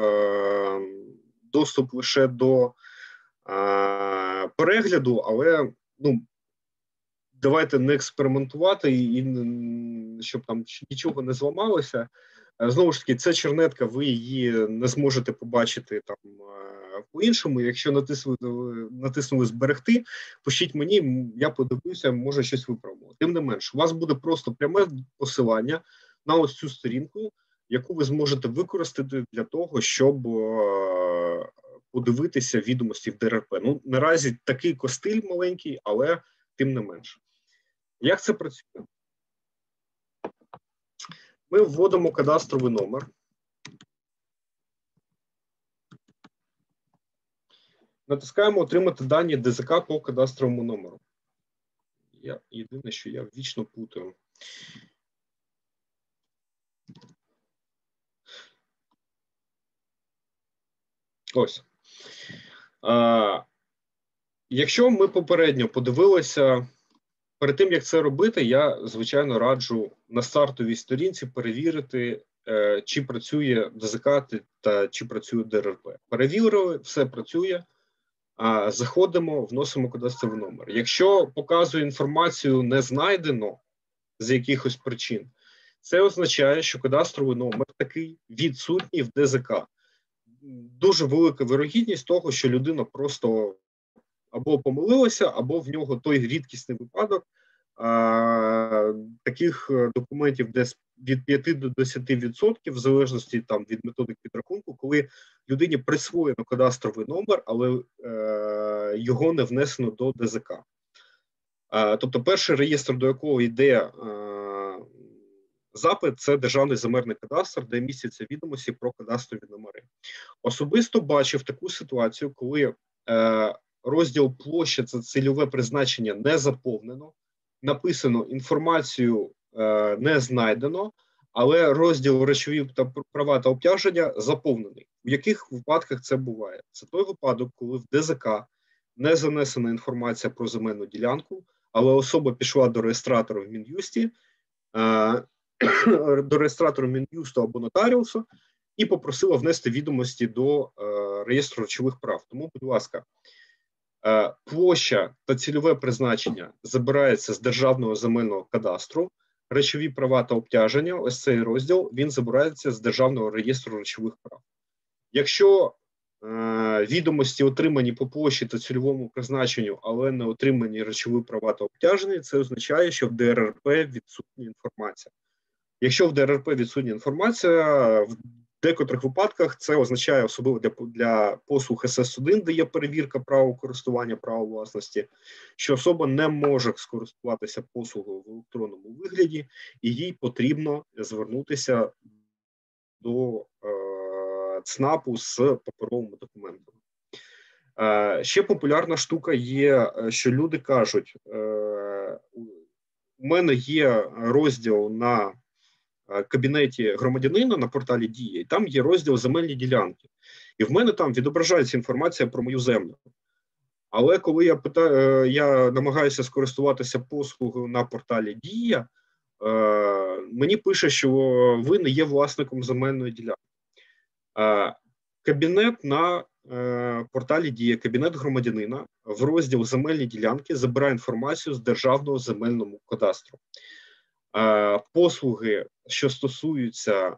доступ лише до е, перегляду, але ну, давайте не експериментувати, і, і щоб там нічого не зламалося. Знову ж таки, ця чернетка, ви її не зможете побачити там по-іншому. Якщо натиснули, натиснули «Зберегти», пишіть мені, я подивлюся, може щось виправимо. Тим не менш, у вас буде просто пряме посилання на ось цю сторінку, яку ви зможете використати для того, щоб е, подивитися відомості в Д Р Р П. Ну, наразі такий костиль маленький, але тим не менше. Як це працює? Ми вводимо кадастровий номер. Натискаємо «Отримати дані Д З К по кадастровому номеру». Я, єдине, що я вічно плутаю. Ось. А, якщо ми попередньо подивилися, перед тим, як це робити, я, звичайно, раджу на стартовій сторінці перевірити, е, чи працює Д З К та чи працює Д Р Р П. Перевірили, все працює. А, заходимо, вносимо кадастровий номер. Якщо показує інформацію не знайдено з якихось причин, це означає, що кадастровий номер такий відсутній в Д З К. Дуже велика вирогідність того, що людина просто або помилилася, або в нього той рідкісний випадок. А, таких документів десь від п'яти до десяти відсотків, в залежності там, від методик підрахунку, коли людині присвоєно кадастровий номер, але е, його не внесено до Д З К. А, тобто перший реєстр, до якого йде е, запит, це Державний земельний кадастр, де містяться відомості про кадастрові номери. Особисто бачив таку ситуацію, коли е, розділ площа – це цільове призначення не заповнено, написано інформацію е, не знайдено, але розділ речові та права та обтяження заповнений. В яких випадках це буває? Це той випадок, коли в Д З К не занесена інформація про земельну ділянку, але особа пішла до реєстратора в Мін'юсті, е, до реєстратора Мін'юсту або нотаріусу і попросила внести відомості до е, реєстру речових прав. Тому, будь ласка, е, площа та цільове призначення забирається з Державного земельного кадастру, речові права та обтяження, ось цей розділ, він забирається з Державного реєстру речових прав. Якщо е, відомості отримані по площі та цільовому призначенню, але не отримані речові права та обтяження, це означає, що в Д Р Р П відсутня інформація. Якщо в Д Р Р П відсутня інформація, в декотрих випадках це означає, особливо для, для послуг С С один, де є перевірка права користування, права власності, що особа не може скористуватися послугою в електронному вигляді, і їй потрібно звернутися до е, ЦНАПу з паперовими документами. Е, ще популярна штука є, що люди кажуть, е, у мене є розділ на кабінеті громадянина на порталі Дія, і там є розділ земельні ділянки. І в мене там відображається інформація про мою землю. Але коли я питаю, я намагаюся скористуватися послугою на порталі Дія, мені пише, що ви не є власником земельної ділянки. Кабінет на порталі Дія, кабінет громадянина в розділ земельні ділянки забирає інформацію з Державного земельного кадастру. Послуги, що стосуються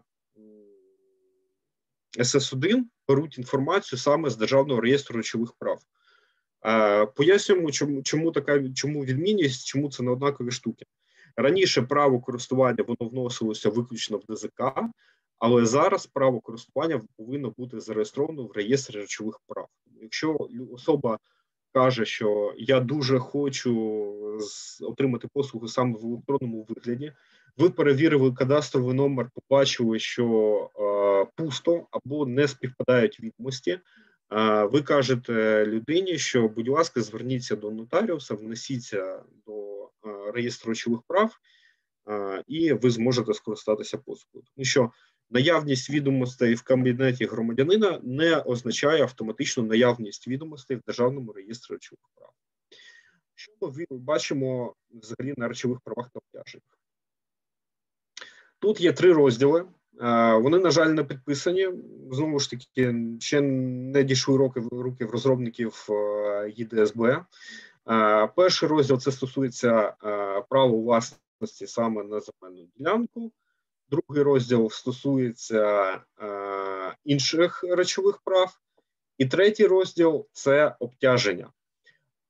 С С один, беруть інформацію саме з Державного реєстру речових прав. Пояснюємо, чому, чому така чому відмінність, чому це не однакові штуки. Раніше право користування воно вносилося виключно в Д З К, але зараз право користування повинно бути зареєстровано в реєстрі речових прав. Якщо особа каже, що я дуже хочу отримати послугу саме в електронному вигляді, ви перевірили кадастровий номер, побачили, що е, пусто або не співпадають відомості, е, ви кажете людині, що, будь ласка, зверніться до нотаріуса, внесіться до е, реєстру речових прав, е, і ви зможете скористатися послугою. Тому що наявність відомостей в кабінеті громадянина не означає автоматично наявність відомостей в Державному реєстрі речових прав. Що ми бачимо взагалі на речових правах та обтяженнях? Тут є три розділи. Вони, на жаль, не підписані. Знову ж таки, ще не дійшли руки, руки в розробників Є Д С Б. Перший розділ – це стосується права власності саме на земельну ділянку. Другий розділ стосується е, інших речових прав. І третій розділ – це обтяження.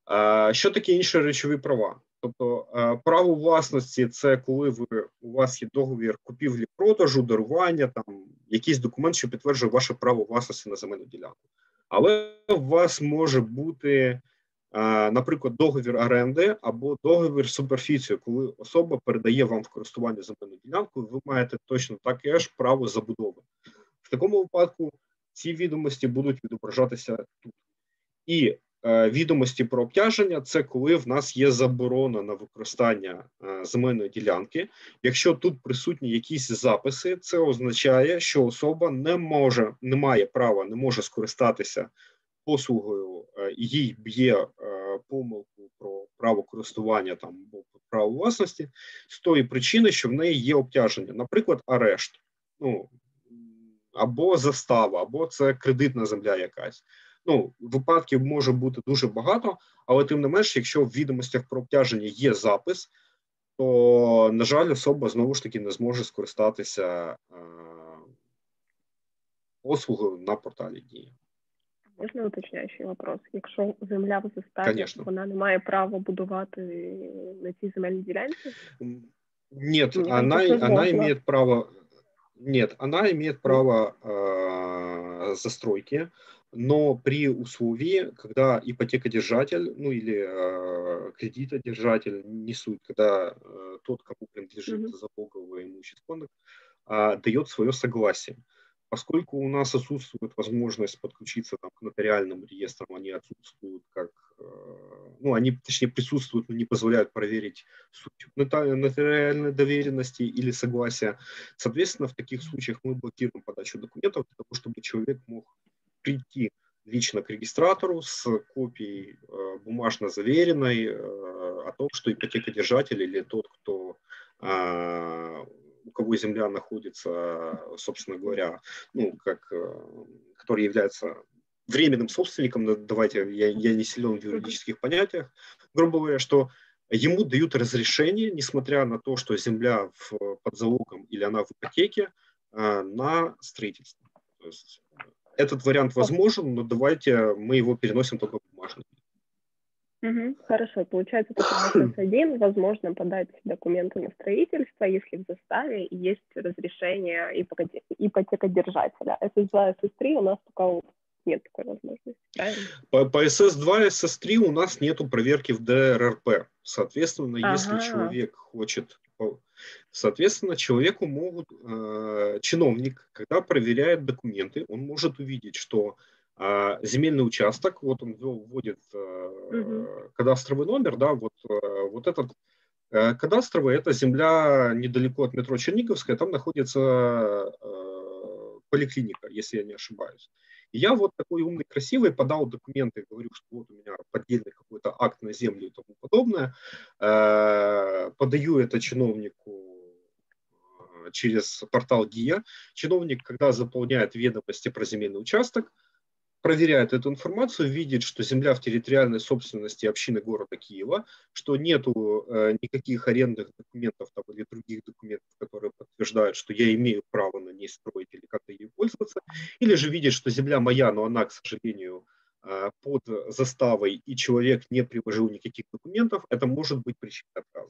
Що таке інші речові права? Тобто право власності – це коли ви, у вас є договір купівлі-продажу, дарування, там, якийсь документ, що підтверджує ваше право власності на земельну ділянку. Але у вас може бути, наприклад, договір оренди або договір суперфіцію, коли особа передає вам в користування земельну ділянку, і ви маєте точно таке ж право забудови. В такому випадку ці відомості будуть відображатися тут. І відомості про обтяження – це коли в нас є заборона на використання земельної ділянки. Якщо тут присутні якісь записи, це означає, що особа не може, не має права, не може скористатися послугою, їй б'є помилку про право користування там, або право власності з тої причини, що в неї є обтяження. Наприклад, арешт, ну, або застава, або це кредитна земля якась. Ну, випадків може бути дуже багато, але тим не менш, якщо в відомостях про обтяження є запис, то, на жаль, особа знову ж таки не зможе скористатися е, послугою на порталі Дія. Можна уточняючий вопрос? Якщо земля в заставі, вона не має права будувати на цій земельній ділянці? Нет, она, она имеет право... Нет, она имеет право э, застройки, но при условии, когда ипотекодержатель, ну или э, кредитодержатель несут, когда э, тот, кому принадлежит mm-hmm. залоговое имущество, э, дает свое согласие. Поскольку у нас отсутствует возможность подключиться там, к нотариальным реестрам, они отсутствуют как, э, ну, они, точнее, присутствуют, но не позволяют проверить суть нотариальной доверенности или согласия. Соответственно, в таких случаях мы блокируем подачу документов для того, чтобы человек мог прийти лично к регистратору с копией э, бумажно заверенной э, о том, что ипотекодержатель или тот, кто... Э, у кого земля находится, собственно говоря, ну, как, который является временным собственником, давайте, я, я не силен в юридических понятиях, грубо говоря, что ему дают разрешение, несмотря на то, что земля в, под залогом или она в ипотеке, на строительство. То есть этот вариант возможен, но давайте мы его переносим только в бумажный. Угу, хорошо, получается, только в эс эс один возможно подать документы на строительство, если в заставе есть разрешение ипотекодержателя. эс эс два, эс эс три у нас пока нет такой возможности, правильно? По, по эс эс два, эс эс три у нас нету проверки в дэ эр эр пэ. Соответственно, ага. если человек хочет... Соответственно, человеку могут... Э, чиновник, когда проверяет документы, он может увидеть, что Uh, земельный участок, вот он вводит uh, uh-huh. кадастровый номер, да, вот, uh, вот этот uh, кадастровый, это земля недалеко от метро Черниговская, там находится uh, поликлиника, если я не ошибаюсь. И я вот такой умный, красивый подал документы, говорю, что вот у меня поддельный какой-то акт на землю и тому подобное, uh, подаю это чиновнику через портал ГИА. Чиновник, когда заполняет ведомости про земельный участок, проверяет эту информацию, видит, что земля в территориальной собственности общины города Киева, что нету э, никаких арендных документов там, или других документов, которые подтверждают, что я имею право на ней строить или как-то ей пользоваться, или же видит, что земля моя, но она, к сожалению, э, под заставой, и человек не приложил никаких документов, это может быть причиной отказа.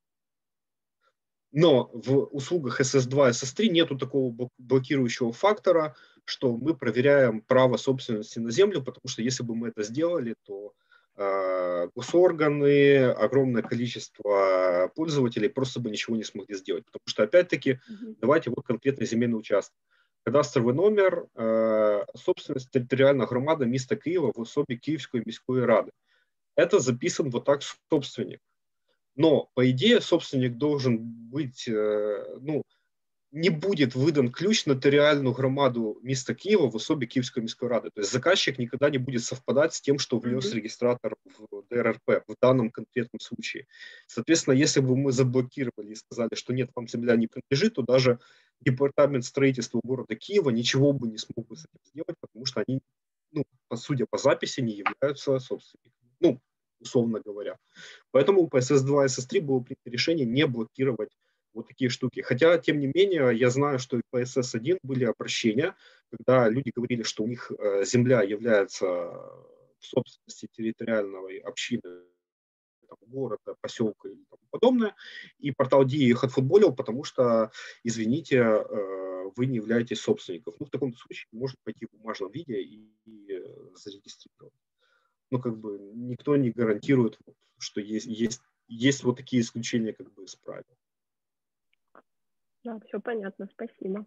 Но в услугах эс эс два, эс эс три нету такого блокирующего фактора, что мы проверяем право собственности на землю, потому что если бы мы это сделали, то э, госорганы, огромное количество пользователей просто бы ничего не смогли сделать. Потому что, опять-таки, mm-hmm. давайте вот конкретный земельный участок. Кадастровый номер, э, собственность територіальна громада міста Києва в особі Київської міської ради. Это записан вот так собственник. Но, по идее, собственник должен быть, э, ну, не будет выдан ключ на нотариальную громаду міста Киева в особе Киевской міської ради. То есть заказчик никогда не будет совпадать с тем, что внес mm-hmm. регистратор в дэ эр эр пэ в данном конкретном случае. Соответственно, если бы мы заблокировали и сказали, что нет, вам земля не принадлежит, то даже департамент строительства города Киева ничего бы не смог бы с этим сделать, потому что они, ну, судя по записи, не являются собственниками. Ну, условно говоря. Поэтому по эс эс два, эс эс три было принято решение не блокировать вот такие штуки. Хотя, тем не менее, я знаю, что и по эс эс один были обращения, когда люди говорили, что у них э, земля является в собственности территориальной общины, там, города, поселка и тому подобное, и портал Диа их отфутболил, потому что, извините, вы не являетесь собственником. Ну, в таком случае может пойти в бумажном виде и, и зарегистрировать. Ну, как бы никто не гарантирует, что есть, есть, есть вот такие исключения как бы из правил. Да, все понятно, спасибо.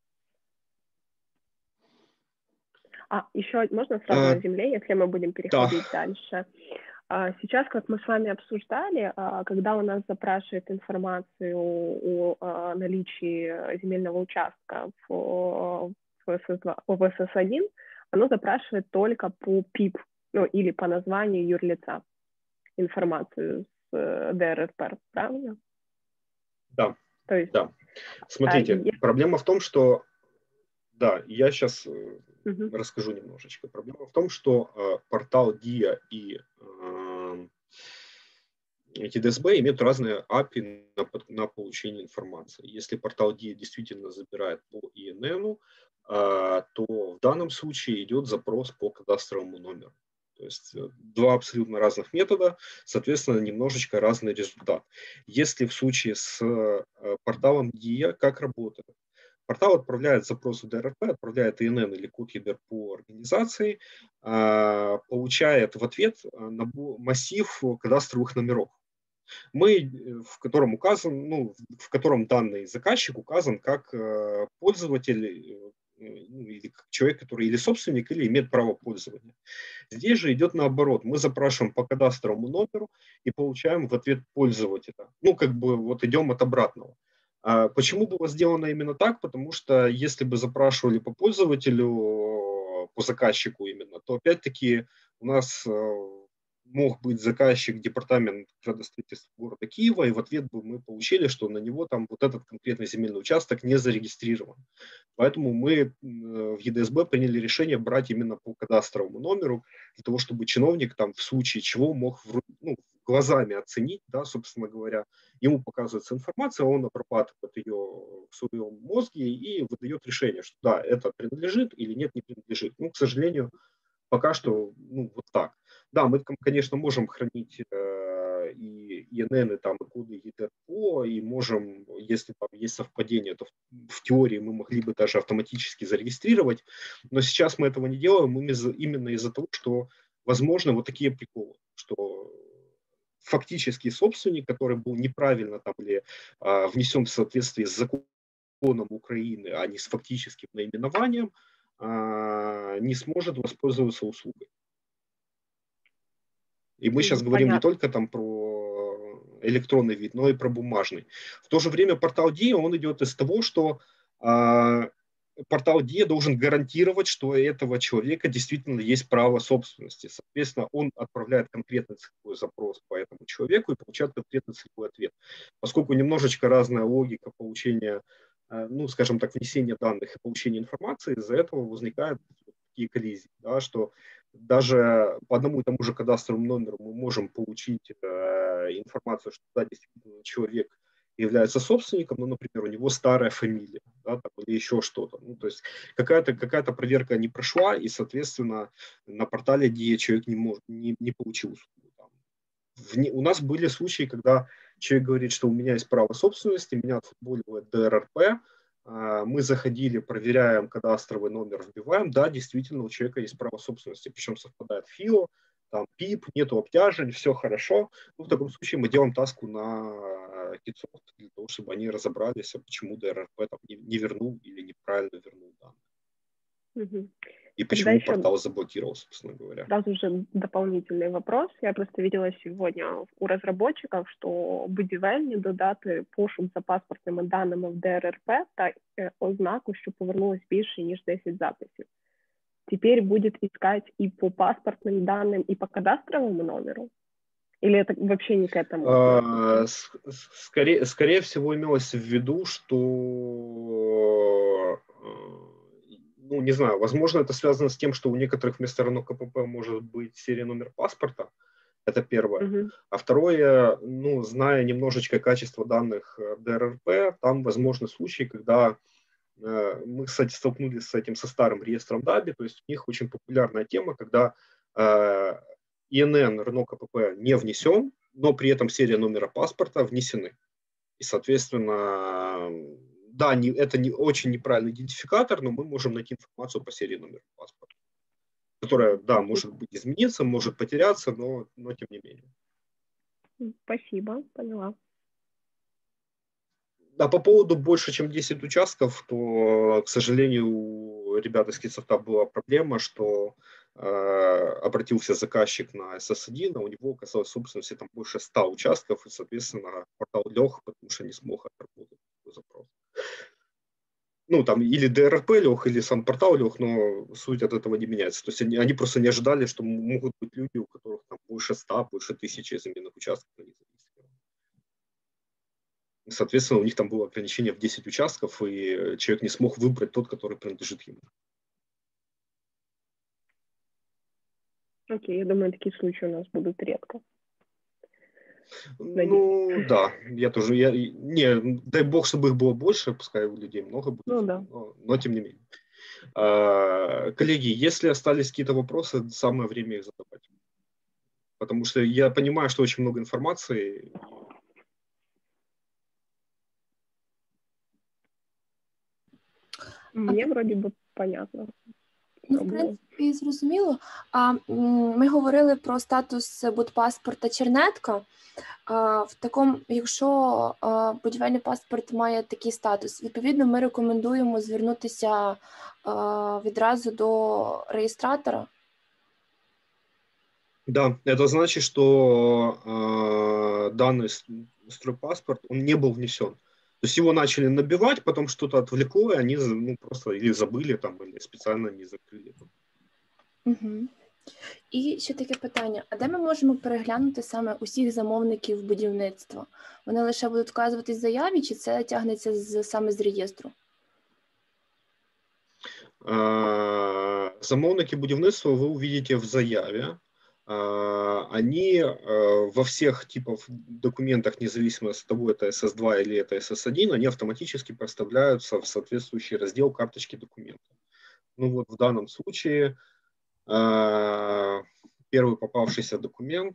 А, еще можно сразу а, о земле, если мы будем переходить да. дальше. А, сейчас, как мы с вами обсуждали, а, когда у нас запрашивает информацию о, о наличии земельного участка в, в эс эс один, оно запрашивает только по пип, ну, или по названию юрлица информацию с ди эр эр пэ, правильно? Да, То есть, да. Смотрите, а, проблема в том, что, да, я сейчас угу. расскажу немножечко. Проблема в том, что э, портал Диа и э, ти ди эс би имеют разные эй пи ай на, на получение информации. Если портал Диа действительно забирает по и эн эн, э, то в данном случае идет запрос по кадастровому номеру. То есть два абсолютно разных метода, соответственно, немножечко разный результат. Если в случае с э, порталом Диа, как работает? Портал отправляет запрос в ди эр эр пэ, отправляет и эн эн или код ЕДР по организации, э, получает в ответ массив кадастровых номеров. Мы, в котором указан, ну, в котором данный заказчик указан как э, пользователь, ну, или как человек, который или собственник, или имеет право пользования. Здесь же идет наоборот. Мы запрашиваем по кадастровому номеру и получаем в ответ пользователя. Ну, как бы вот идем от обратного. А почему было сделано именно так? Потому что если бы запрашивали по пользователю, по заказчику именно, то опять-таки у нас мог быть заказчик департамент градостроительства города Киева, и в ответ бы мы получили, что на него там вот этот конкретный земельный участок не зарегистрирован. Поэтому мы в е дэ эс бэ приняли решение брать именно по кадастровому номеру, для того, чтобы чиновник там в случае чего мог ну, глазами оценить, да, собственно говоря, ему показывается информация, он обрабатывает ее в своем мозге и выдает решение, что да, это принадлежит или нет, не принадлежит. Ну, к сожалению, пока что, ну, вот так. Да, мы, конечно, можем хранить э, и и эн эн, и, там, и коды и ди эр пэ, и можем, если там есть совпадение, то в, в теории мы могли бы даже автоматически зарегистрировать, но сейчас мы этого не делаем именно из-за того, что возможно вот такие приколы, что фактический собственник, который был неправильно там или э, внесен в соответствии с законом Украины, а не с фактическим наименованием, не сможет воспользоваться услугой. И мы сейчас говорим Понятно. не только там про электронный вид, но и про бумажный. В то же время портал Диа, он идет из того, что а, портал Диа должен гарантировать, что у этого человека действительно есть право собственности. Соответственно, он отправляет конкретный целевой запрос по этому человеку и получает конкретный целевой ответ. Поскольку немножечко разная логика получения, ну, скажем так, внесения данных и получения информации, из-за этого возникают такие коллизии, да, что даже по одному и тому же кадастровому номеру мы можем получить э, информацию, что да, действительно человек является собственником, но, например, у него старая фамилия, да, там, или еще что-то. Ну, то есть какая-то, какая-то проверка не прошла, и, соответственно, на портале Диа человек не, может, не, не получил услугу. Там. В, у нас были случаи, когда человек говорит, что у меня есть право собственности, меня отфутболивает ди эр эр пэ, мы заходили, проверяем кадастровый номер, вбиваем, да, действительно, у человека есть право собственности, причем совпадает ФИО, там ПИП, нету обтяжень, все хорошо. Ну, в таком случае мы делаем таску на Китсофт для того, чтобы они разобрались, почему ди эр эр пэ там не, не вернул или неправильно вернул данные. Угу. И почему Тогда портал заблокировал, собственно говоря. Сразу же дополнительный вопрос. Я просто видела сегодня у разработчиков, що будівельні додати пошук за паспортними даними в ді ар ер пе та ознаку, що повернулось більше, ніж десять записів. Теперь будет искать и по паспортным данным, и по кадастровому номеру? Или это вообще не к этому? А, скорее, скорее всего, имелось в виду, что... Ну, не знаю, возможно, это связано с тем, что у некоторых вместо РНО ка пэ пэ может быть серия номер паспорта. Это первое. Uh-huh. А второе, ну, зная немножечко качество данных ди эр эр пэ, там возможны случаи, когда э, мы, кстати, столкнулись с этим со старым реестром даби, то есть у них очень популярная тема, когда ИНН РНО КПП не внесен, но при этом серия номера паспорта внесены. И, соответственно, да, не, это не, очень неправильный идентификатор, но мы можем найти информацию по серии номера паспорта, которая, да, может быть измениться, может потеряться, но, но тем не менее. Спасибо, поняла. А по поводу больше, чем десять участков, то, к сожалению, у ребят из Китсофта была проблема, что э, обратился заказчик на эс эс один, а у него оказалось в собственности там больше ста участков, и, соответственно, портал лег, потому что не смог отработать такой запрос. Ну, там или ди эр пи лег, или сам портал лег, но суть от этого не меняется. То есть они, они просто не ожидали, что могут быть люди, у которых там больше ста, больше тысячи заменных участков. Соответственно, у них там было ограничение в десять участков, и человек не смог выбрать тот, который принадлежит ему. Окей, я думаю, такие случаи у нас будут редко. Надеюсь. Ну, да, я тоже, я, не, дай бог, чтобы их было больше, пускай у людей много будет, ну, да. но, но тем не менее. А, коллеги, если остались какие-то вопросы, самое время их задавать. Потому что я понимаю, что очень много информации. Мне вроді би понятно. Ну, в принципі, зрозуміло. А ми говорили про статус будпаспорта Чернетка. А, в такому, якщо а, будівельний паспорт має такий статус, відповідно, ми рекомендуємо звернутися а, відразу до реєстратора. Да, это значит, что э, данный стройпаспорт, он не был внесен. То есть его начали набивать, потом что-то отвлекло, и они ну, просто или забыли, там, или специально не закрили. Угу. І ще таке питання, а де ми можемо переглянути саме усіх замовників будівництва? Вони лише будуть вказуватись в заяві, чи це тягнеться з, саме з реєстру? Э, замовники будівництва вы увидите в заяве. Они во всех типах документах, независимо от того, это эс эс два или это эс эс один, они автоматически проставляются в соответствующий раздел карточки документов. Ну вот в данном случае первый попавшийся документ,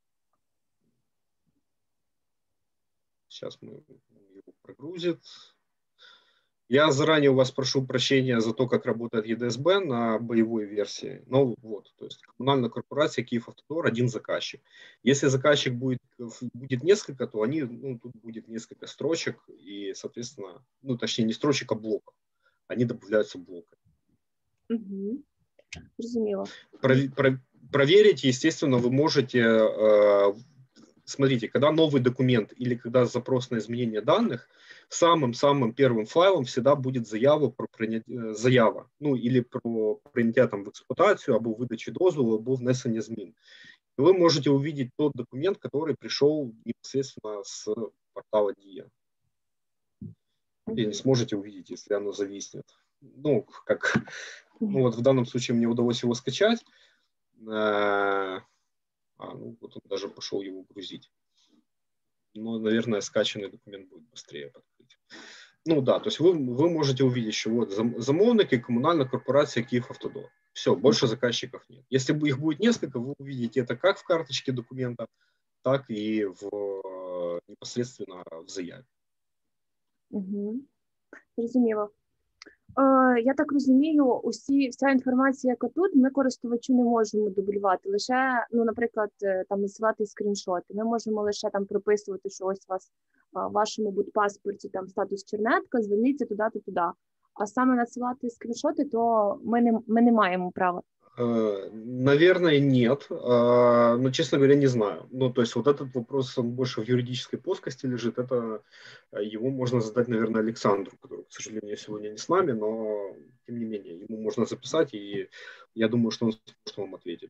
сейчас мы его прогрузит. Я заранее у вас прошу прощения за то, как работает е дэ эс бэ на боевой версии. Но вот, то есть коммунальная корпорация Киевавтодор, один заказчик. Если заказчик будет, будет несколько, то они, ну, тут будет несколько строчек и, соответственно, ну, точнее, не строчек, а блоков. Они добавляются блоками. Угу. Разумело. Про, про, проверить, естественно, вы можете... Э, смотрите, когда новый документ или когда запрос на изменение данных, самым-самым первым файлом всегда будет заява про прийняття, заява, ну, или про прийняття там в эксплуатацию, або выдачи дозволу, або внесення змін. Вы можете увидеть тот документ, который пришел непосредственно с портала Dia. И не сможете увидеть, если оно зависнет. Ну, как, ну вот в данном случае мне удалось его скачать. А, ну вот он даже пошел его грузить. Но, наверное, скачанный документ будет быстрее подкрыть. Ну да, то есть вы, вы можете увидеть, что вот замовник и коммунальная корпорация Киевавтодор. Все, больше заказчиков нет. Если их будет несколько, вы увидите это как в карточке документа, так и в, непосредственно в заяве. Угу. Зрозуміло. Е, я так розумію, усі, вся інформація, яка тут, ми користувачу не можемо дублювати. Лише, ну, наприклад, там насилати скріншоти. Ми можемо лише там прописувати, що ось у вас в вашому будпаспорті там статус Чернетка, зверніться туди-то, туди. А саме надсилати скріншоти, то ми не, ми не маємо права. Наверное, нет, но, честно говоря, не знаю. Ну, то есть вот этот вопрос, он больше в юридической плоскости лежит, это его можно задать, наверное, Александру, который, к сожалению, сегодня не с нами, но, тем не менее, ему можно записать, и я думаю, что он сможет вам ответить.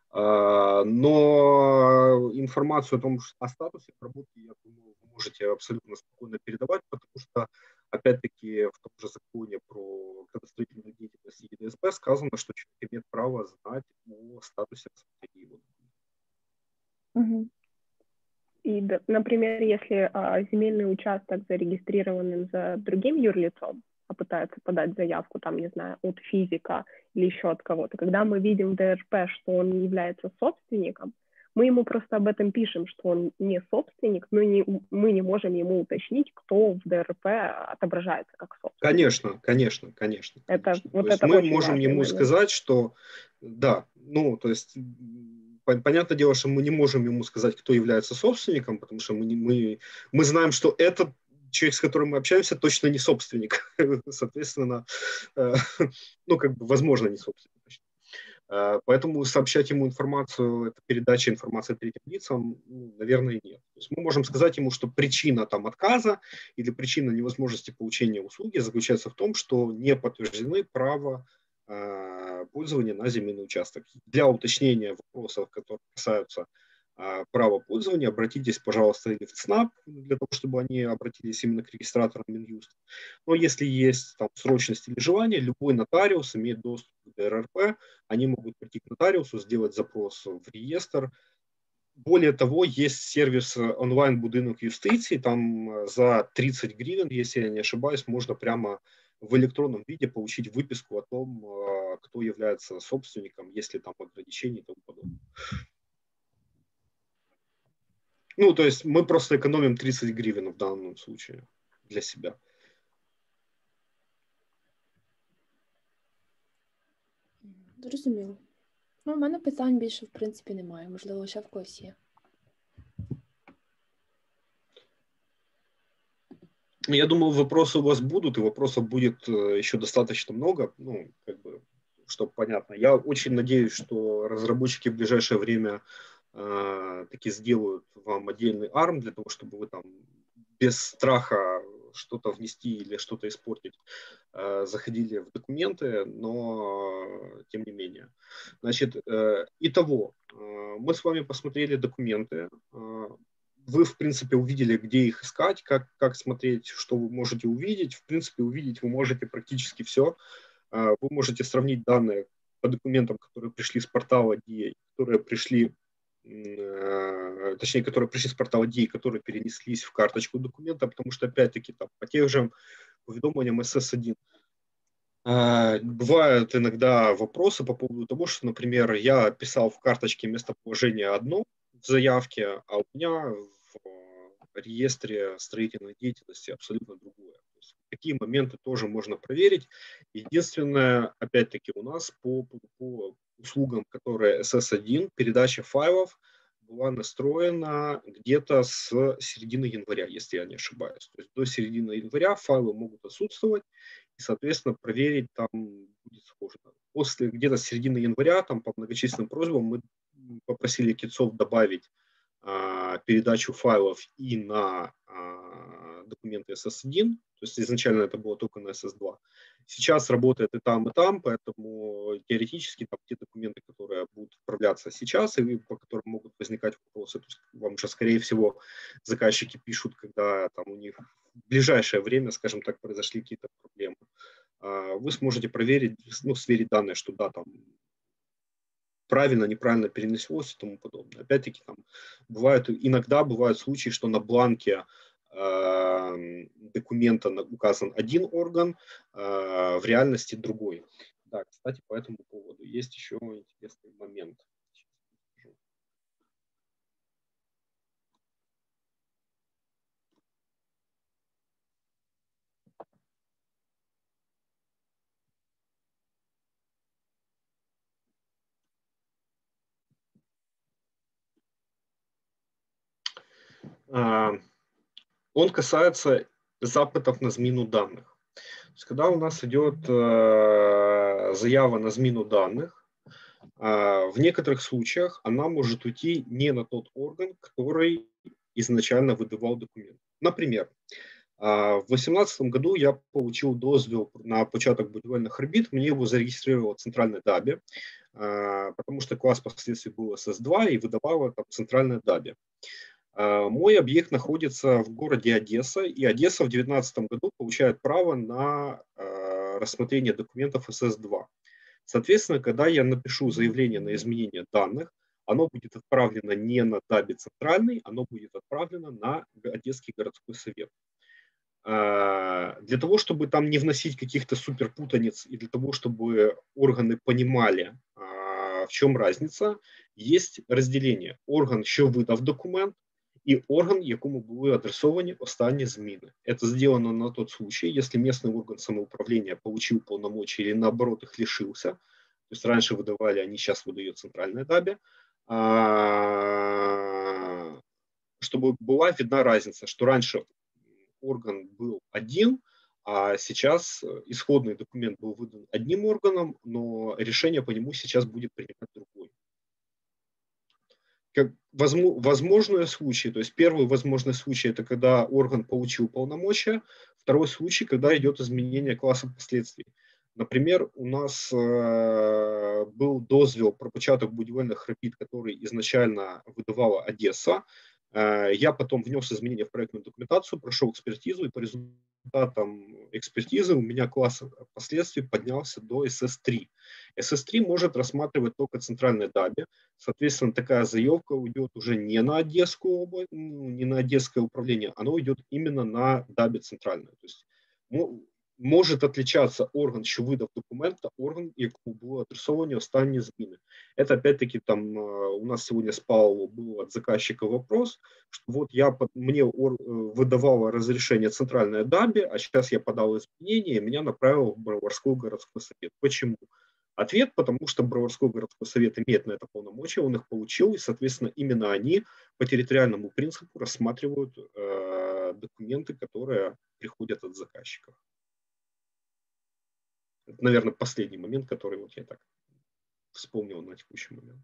Но информацию о том, о статусе работы, я думаю, вы можете абсолютно спокойно передавать, потому что, опять-таки, в том же законе про градостроительную деятельность е дэ эс бэ сказано, что человек имеет право знать о статусе его. Угу. И, например, если а, земельный участок зарегистрирован за другим юрлицом, а пытается подать заявку, там, не знаю, от физика или еще от кого-то, когда мы видим в ДРП, что он не является собственником, мы ему просто об этом пишем, что он не собственник, но не, мы не можем ему уточнить, кто в ДРП отображается как собственник. Конечно, конечно, конечно. Это, конечно. вот то есть это мы очень можем ему момент. сказать, что да, ну, то есть понятное дело, что мы не можем ему сказать, кто является собственником, потому что мы, не, мы, мы знаем, что этот человек, с которым мы общаемся, точно не собственник. Соответственно, ну, как бы, возможно, не собственник. Поэтому сообщать ему информацию, это передача информации третьим лицам, ну, наверное, нет. То есть мы можем сказать ему, что причина там отказа или причина невозможности получения услуги заключается в том, что не подтверждены права э, пользования на земельный участок. Для уточнения вопросов, которые касаются э, права пользования, обратитесь, пожалуйста, или в ЦНАП, для того, чтобы они обратились именно к регистраторам Минюста. Но если есть там срочность или желание, любой нотариус имеет доступ к ДРРП, они могут прийти к нотариусу, сделать запрос в реестр. Более того, есть сервис онлайн-будинок юстиции, там за тридцать гривен, если я не ошибаюсь, можно прямо в электронном виде получить выписку о том, кто является собственником, если там ограничения и тому подобное. Ну, то есть мы просто экономим тридцать гривен в данном случае для себя. Зрозуміло. Ну, у мене питань більше, в принципі, немає. Можливо, ще в когось є. Я думаю, вопросы у вас будут, и вопросов будет еще достаточно много, ну, как бы, чтобы понятно. Я очень надеюсь, что разработчики в ближайшее время э, таки сделают вам отдельный арм для того, чтобы вы там без страха что-то внести или что-то испортить э, заходили в документы, но тем не менее. Значит, э, итого, э, мы с вами посмотрели документы. Э, Вы, в принципе, увидели, где их искать, как, как смотреть, что вы можете увидеть. В принципе, увидеть вы можете практически все. Вы можете сравнить данные по документам, которые пришли с портала ди эй, которые пришли, точнее, которые пришли с портала ди эй, которые перенеслись в карточку документа, потому что, опять-таки, там, по тем же уведомлениям эс эс один бывают иногда вопросы по поводу того, что, например, я писал в карточке местоположение одно в заявке, а у меня в реестре строительной деятельности абсолютно другое. То есть такие моменты тоже можно проверить. Единственное, опять-таки, у нас по, по, по услугам, которые эс эс один, передача файлов была настроена где-то с середины января, если я не ошибаюсь. То есть до середины января файлы могут отсутствовать, и, соответственно, проверить там будет сложно. После где-то с середины января, там по многочисленным просьбам, мы попросили китцов добавить а, передачу файлов и на а, документы эс эс один, то есть изначально это было только на эс эс два. Сейчас работает и там, и там, поэтому теоретически там те документы, которые будут отправляться сейчас и по которым могут возникать вопросы, то есть вам же, скорее всего, заказчики пишут, когда там у них в ближайшее время, скажем так, произошли какие-то проблемы. Вы сможете проверить, ну, сверить данные, что да, там правильно, неправильно перенеслось и тому подобное. Опять-таки, там бывают, иногда бывают случаи, что на бланке э, документа указан один орган, э, в реальности другой. Да, кстати, по этому поводу есть еще интересный момент. Он касается запытов на змену данных. То есть, когда у нас идет э, заява на змену данных, э, в некоторых случаях она может уйти не на тот орган, который изначально выдавал документ. Например, э, в две тысячи восемнадцатом году я получил дозвел на початок будівельних робіт, мне его зарегистрировало центральное даби, э, потому что класс впоследствии был эс эс два и выдавало там центральное даби. Мой объект находится в городе Одесса, и Одесса в две тысячи девятнадцатом году получает право на э, рассмотрение документов эс эс два. Соответственно, когда я напишу заявление на изменение данных, оно будет отправлено не на даби центральный, оно будет отправлено на Одесский городской совет. Для того, чтобы там не вносить каких-то суперпутаниц и для того, чтобы органы понимали, в чем разница, есть разделение. Орган, що видав документ, и орган, якому були адресовані останні зміни. Это сделано на тот случай, если местный орган самоуправления получил полномочия или наоборот их лишился. То есть раньше выдавали, они сейчас выдают центральной дабе. Чтобы была видна разница, что раньше орган был один, а сейчас исходный документ был выдан одним органом, но решение по нему сейчас будет принимать другой. Как возможные случаи, то есть первый возможный случай – это когда орган получил полномочия, второй случай, когда идет изменение класса последствий. Например, у нас э, был дозвел про початок будівельних робіт, который изначально выдавала Одесса. Э, я потом внес изменения в проектную документацию, прошел экспертизу, и по результатам экспертизы у меня класс последствий поднялся до эс эс три. эс эс три может рассматривать только центральной дабе. Соответственно, такая заявка уйдет уже не на Одесскую область, не на Одесское управление, оно уйдет именно на дабе центральную. То есть, ну, может отличаться орган, що видав документа, орган, якому було адресовані останні зміни. Это опять-таки там у нас сегодня с Павлом был от заказчика вопрос, что вот я, мне выдавало разрешение центральной дабе, а сейчас я подал изменения, и меня направил в Броварской городской совет. Почему? Ответ, потому что Броварской городской совет имеет на это полномочия, он их получил, и, соответственно, именно они по территориальному принципу рассматривают э, документы, которые приходят от заказчиков. Это, наверное, последний момент, который вот я так вспомнил на текущий момент.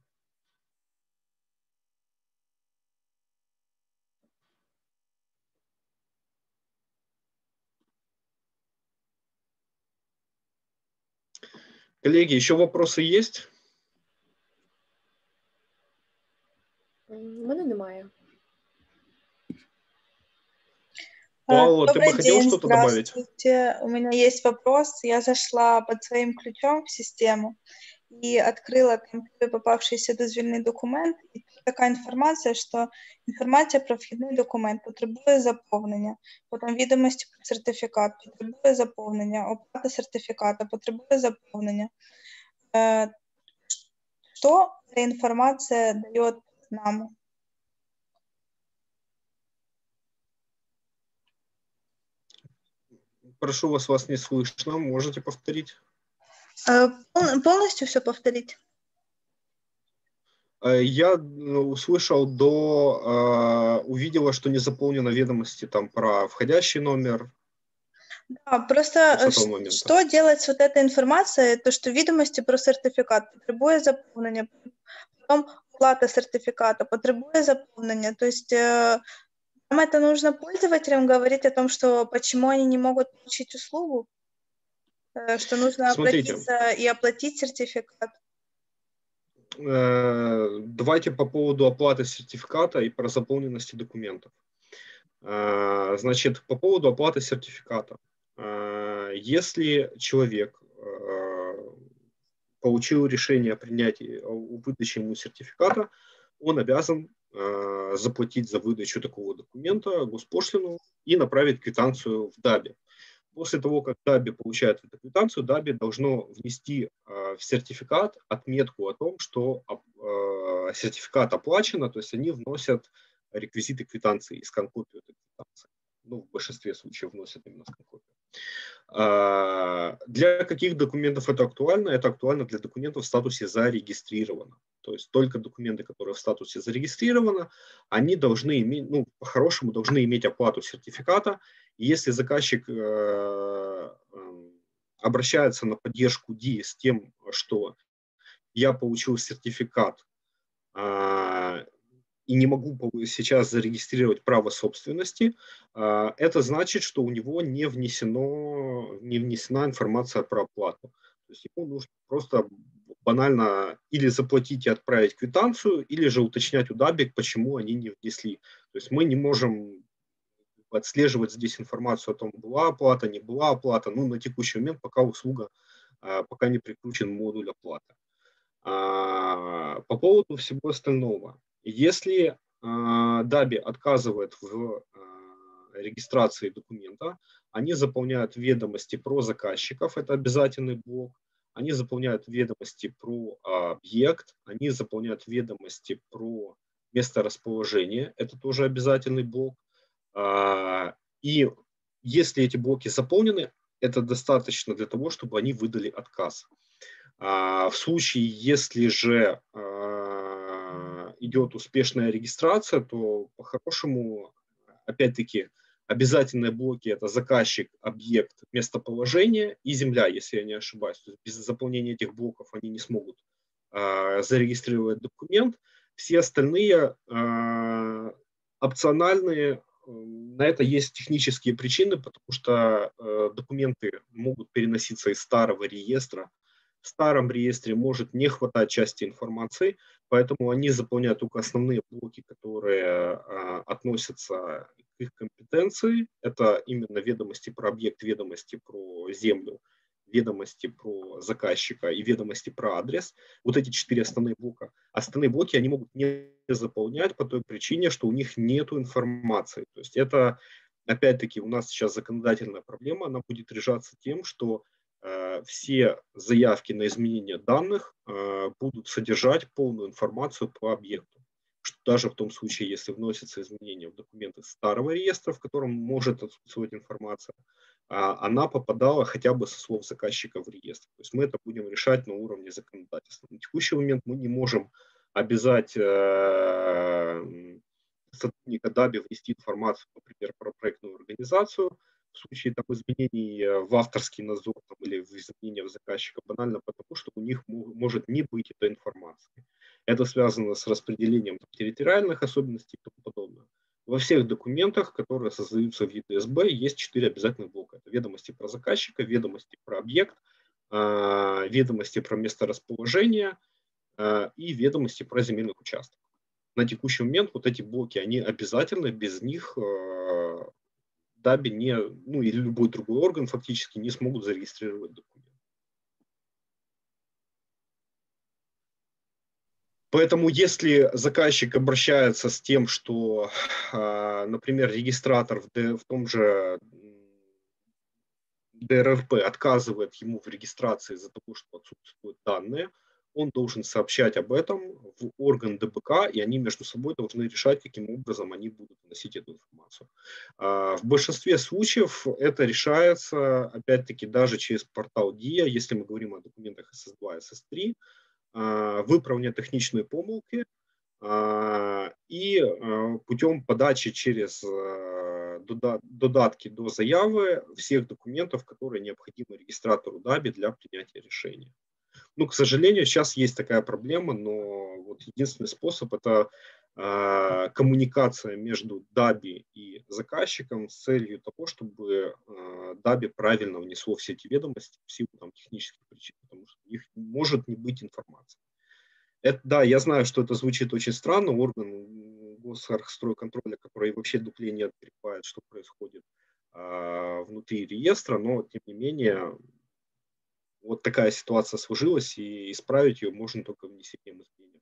Коллеги, еще вопросы есть? У мене немає. Павла, Добрый ты бы хотел день, что-то добавить? Здравствуйте. У меня есть вопрос. Я зашла под своим ключом в систему и открыла там первый попавшийся дозвільний документ. І тут така інформація, що інформація про вхідний документ потребує заповнення, потім відомості про сертифікат потребує заповнення, оплата сертифіката потребує заповнення. Що ця інформація дає нам? Прошу вас, вас не слышно. Можете повторить? Полностью все повторить? Я услышал до, увидела, что не заполнено ведомости там про входящий номер. Да, просто что делать с вот этой информацией, то, что ведомости про сертификат потребує заповнення, потом оплата сертификата потребує заповнення, то есть нам это нужно пользователям говорить о том, что почему они не могут получить услугу, что нужно обратиться и оплатить сертификат. Давайте по поводу оплаты сертификата и про заполненности документов. Значит, по поводу оплаты сертификата. Если человек получил решение о принятии, о выдаче ему сертификата, он обязан заплатить за выдачу такого документа госпошлину и направить квитанцию в дабе. После того, как дабе получает эту квитанцию, дабе должно внести в сертификат отметку о том, что сертификат оплачено, то есть они вносят реквизиты квитанции и скан-копию этой квитанции. Ну, в большинстве случаев вносят именно скан-копию. Для каких документов это актуально? Это актуально для документов в статусе «зарегистрировано». То есть только документы, которые в статусе «зарегистрировано», они должны иметь, ну, по-хорошему, должны иметь оплату сертификата. И если заказчик э, обращается на поддержку ди с тем, что я получил сертификат э, и не могу сейчас зарегистрировать право собственности, э, это значит, что у него не, внесено, не внесена информация про оплату. То есть ему нужно просто банально или заплатить и отправить квитанцию, или же уточнять у дабе, почему они не внесли. То есть мы не можем отслеживать здесь информацию о том, была оплата, не была оплата, ну, на текущий момент, пока услуга, пока не прикручен модуль оплаты. По поводу всего остального. Если даби отказывает в регистрации документа, они заполняют ведомости про заказчиков, это обязательный блок, они заполняют ведомости про объект, они заполняют ведомости про месторасположение, это тоже обязательный блок. И если эти блоки заполнены, это достаточно для того, чтобы они выдали отказ. В случае, если же идет успешная регистрация, то по-хорошему, опять-таки, обязательные блоки – это заказчик, объект, местоположение и земля, если я не ошибаюсь. То есть без заполнения этих блоков они не смогут э, зарегистрировать документ. Все остальные э, опциональные, на это есть технические причины, потому что э, документы могут переноситься из старого реестра. В старом реестре может не хватать части информации, поэтому они заполняют только основные блоки, которые э, относятся к их компетенции. Это именно ведомости про объект, ведомости про землю, ведомости про заказчика и ведомости про адрес. Вот эти четыре основные блока. Остальные блоки они могут не заполнять по той причине, что у них нет информации. То есть это, опять-таки, у нас сейчас законодательная проблема, она будет решаться тем, что все заявки на изменение данных э, будут содержать полную информацию по объекту. Что даже в том случае, если вносятся изменения в документы старого реестра, в котором может отсутствовать информация, э, она попадала хотя бы со слов заказчика в реестр. То есть мы это будем решать на уровне законодательства. На текущий момент мы не можем обязать э, сотрудника даби внести информацию, например, про проектную организацию, в случае там, изменений в авторский надзор там, или в изменения в заказчика, банально потому, что у них может не быть этой информации. Это связано с распределением там, территориальных особенностей и тому подобное. Во всех документах, которые создаются в и ди эс би, есть четыре обязательных блока. Это ведомости про заказчика, ведомости про объект, ведомости про месторасположение и ведомости про земельный участок. На текущий момент вот эти блоки, они обязательны, без них даби не, ну или любой другой орган фактически не смогут зарегистрировать документ. Поэтому если заказчик обращается с тем, что, например, регистратор в, Д, в том же ди эр эр пи отказывает ему в регистрации из-за того, что отсутствуют данные, он должен сообщать об этом в орган дэ бэ ка, и они между собой должны решать, каким образом они будут вносить эту информацию. В большинстве случаев это решается, опять-таки, даже через портал ди ай, если мы говорим о документах эс эс два, эс эс три, виправлення технічної помилки и путем подачи через додатки до заявы всех документов, которые необходимы регистратору даби для принятия решения. Ну, к сожалению, сейчас есть такая проблема, но вот единственный способ – это э, коммуникация между даби и заказчиком с целью того, чтобы э, даби правильно внесло все эти ведомости в силу там, технических причин, потому что у них может не быть информации. Это, да, я знаю, что это звучит очень странно, орган госархстройконтроля, который вообще дупле не открывает, что происходит э, внутри реестра, но, тем не менее, вот такая ситуация сложилась, и исправить ее можно только внесением изменений.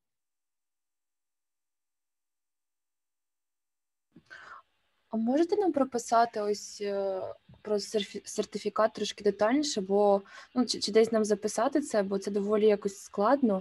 А можете нам прописати ось про сертифікат трошки детальніше, бо ну, чи, чи десь нам записати це, бо це доволі якось складно.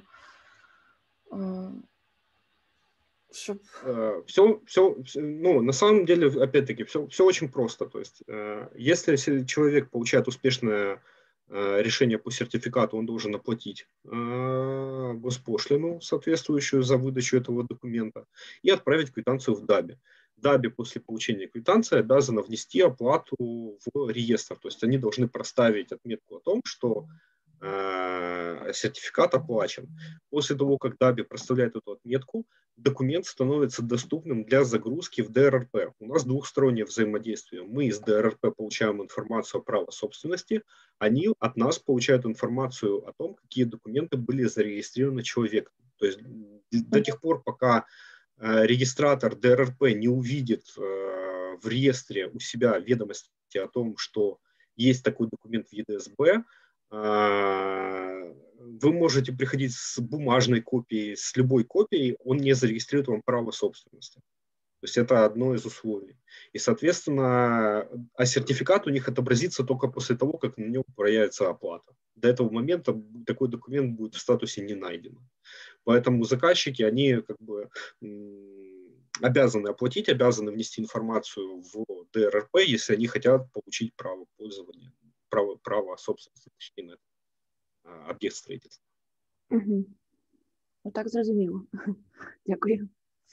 Щоб... Все, все, все, ну, на самом деле, опять-таки, все, все очень просто. То есть, если человек получает успешное решение по сертификату, он должен оплатить госпошлину, соответствующую за выдачу этого документа, и отправить квитанцию в даби. даби после получения квитанции обязана внести оплату в реестр. То есть они должны проставить отметку о том, что э, сертификат оплачен. После того, как даби проставляет эту отметку, документ становится доступным для загрузки в ди эр эр пи. У нас двухстороннее взаимодействие. Мы из ди эр эр пи получаем информацию о праве собственности, они от нас получают информацию о том, какие документы были зарегистрированы человеком. То есть до тех пор, пока регистратор ди эр эр пи не увидит э, в реестре у себя ведомости о том, что есть такой документ в и ди эс би, э, вы можете приходить с бумажной копией, с любой копией, он не зарегистрирует вам право собственности. То есть это одно из условий. И, соответственно, а сертификат у них отобразится только после того, как на нем проявится оплата. До этого момента такой документ будет в статусе не найден. Поэтому заказчики, они как бы обязаны оплатить, обязаны внести информацию в ди эр эр пи, если они хотят получить право пользования, право, право собственности, точнее, на об'єкт строительства. Угу. Так зрозуміло. Дякую.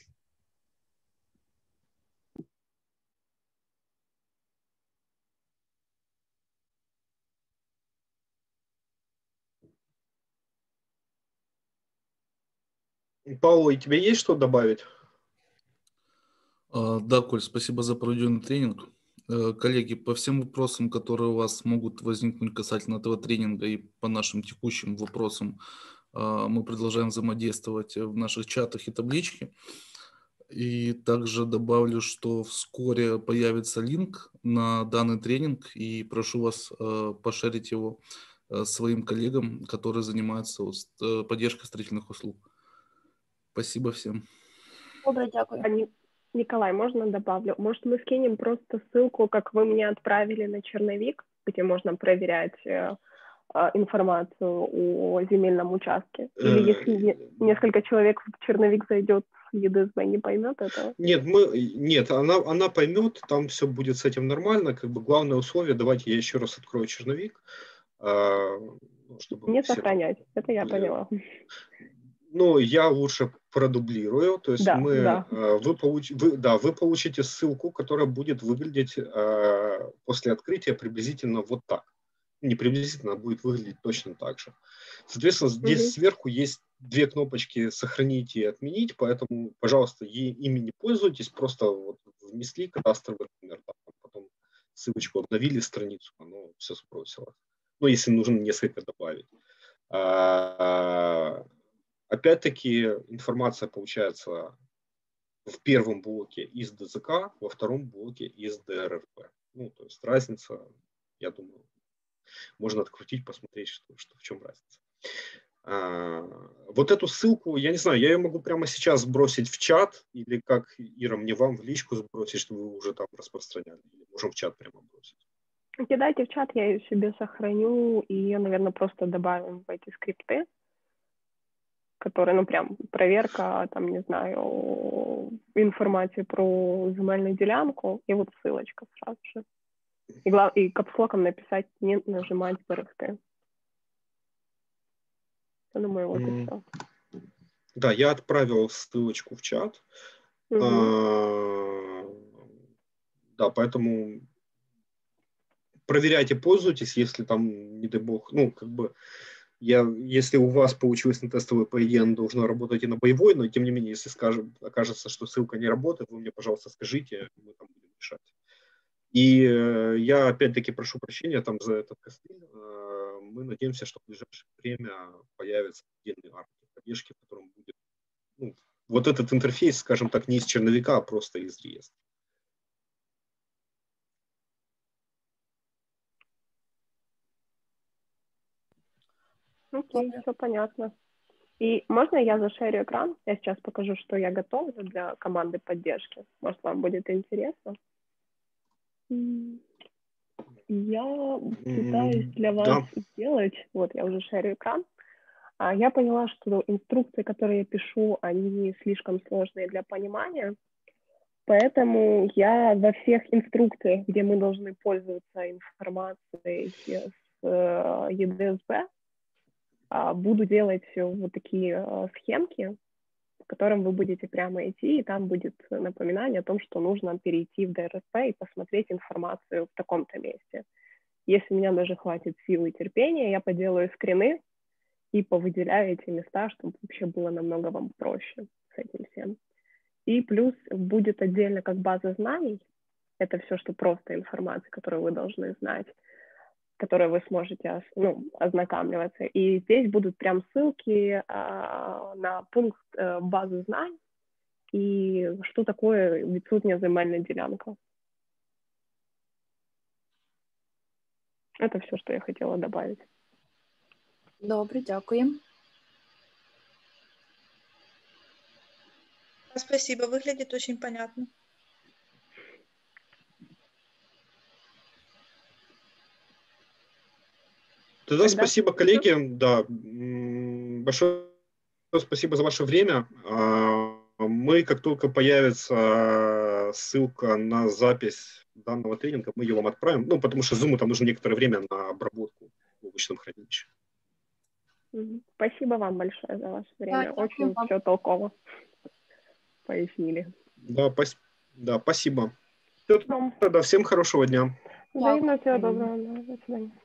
Павел, у тебя есть что добавить? Да, Коль, спасибо за проведенный тренинг. Коллеги, по всем вопросам, которые у вас могут возникнуть касательно этого тренинга и по нашим текущим вопросам, мы продолжаем взаимодействовать в наших чатах и табличке. И также добавлю, что вскоре появится линк на данный тренинг, и прошу вас пошерить его своим коллегам, которые занимаются поддержкой строительных услуг. Спасибо всем. Добре, дякую. Николай, можно добавлю? Может, мы скинем просто ссылку, как вы мне отправили на черновик, где можно проверять э, э, информацию о земельном участке? Или если несколько человек в черновик зайдет, и ди эс би не поймет этого? Нет, мы, нет, она, она поймет, там все будет с этим нормально. Как бы главное условие, давайте я еще раз открою черновик. Чтобы не сохранять, это я поняла. Ну, я лучше продублирую, то есть да, мы, да. Вы, получ, вы, да, вы получите ссылку, которая будет выглядеть э, после открытия приблизительно вот так. Не приблизительно, а будет выглядеть точно так же. Соответственно, здесь угу. сверху есть две кнопочки «Сохранить» и «Отменить», поэтому, пожалуйста, ими не пользуйтесь, просто вот внесли кадастровый номер, да, потом ссылочку обновили страницу, оно все сбросило. Ну, если нужно несколько добавить. А, опять-таки, информация получается в первом блоке из ди зет ка, во втором блоке из ди эр эр пи. Ну, то есть разница, я думаю, можно открутить, посмотреть, что, что, в чем разница. А, вот эту ссылку, я не знаю, я ее могу прямо сейчас сбросить в чат, или как, Ира, мне вам в личку сбросить, чтобы вы уже там распространяли, или можем в чат прямо бросить. Кидайте в чат, я ее себе сохраню, и ее, наверное, просто добавим в эти скрипты, которые, ну, прям проверка, там, не знаю, информации про земельную делянку, и вот ссылочка сразу же. И, глав... и капслоком написать «не нажимать «Берегти». Я думаю, вот mm. и все. Да, я отправил ссылочку в чат. Mm-hmm. А, да, поэтому проверяйте, пользуйтесь, если там, не дай бог, ну, как бы, я, если у вас получилось на тестовой, по идее, оно должно работать и на боевой, но, тем не менее, если скажем, окажется, что ссылка не работает, вы мне, пожалуйста, скажите, мы там будем решать. И э, я, опять-таки, прошу прощения там за этот костыль. Э, мы надеемся, что в ближайшее время появится отдельный арк поддержки, в котором будет, ну, вот этот интерфейс, скажем так, не из черновика, а просто из реестра. Окей, okay, все понятно. И можно я зашерю экран? Я сейчас покажу, что я готовлю для команды поддержки. Может, вам будет интересно? Я пытаюсь для вас да. сделать... Вот, я уже шерю экран. Я поняла, что инструкции, которые я пишу, они слишком сложные для понимания. Поэтому я во всех инструкциях, где мы должны пользоваться информацией с и ди эс би, буду делать вот такие схемки, по которым вы будете прямо идти, и там будет напоминание о том, что нужно перейти в ди эр эр пи и посмотреть информацию в таком-то месте. Если у меня даже хватит силы и терпения, я поделаю скрины и повыделяю эти места, чтобы вообще было намного вам проще с этим всем. И плюс будет отдельно как база знаний. Это все, что просто информация, которую вы должны знать, которой вы сможете, ну, ознакомливаться. И здесь будут прям ссылки а, на пункт а, базы знаний и что такое відсутня земельна ділянка. Это все, что я хотела добавить. Добре, дякую. Спасибо, выглядит очень понятно. Тогда, Тогда спасибо, коллеги. Да, большое спасибо за ваше время. Мы, как только появится ссылка на запись данного тренинга, мы ее вам отправим. Ну, потому что Zoom там нужно некоторое время на обработку в облачном хранилище. Спасибо вам большое за ваше время. Да, очень все толково пояснили. Да, пос... да спасибо. Все, тогда всем хорошего дня. Взаимно, всего доброго. До свидания.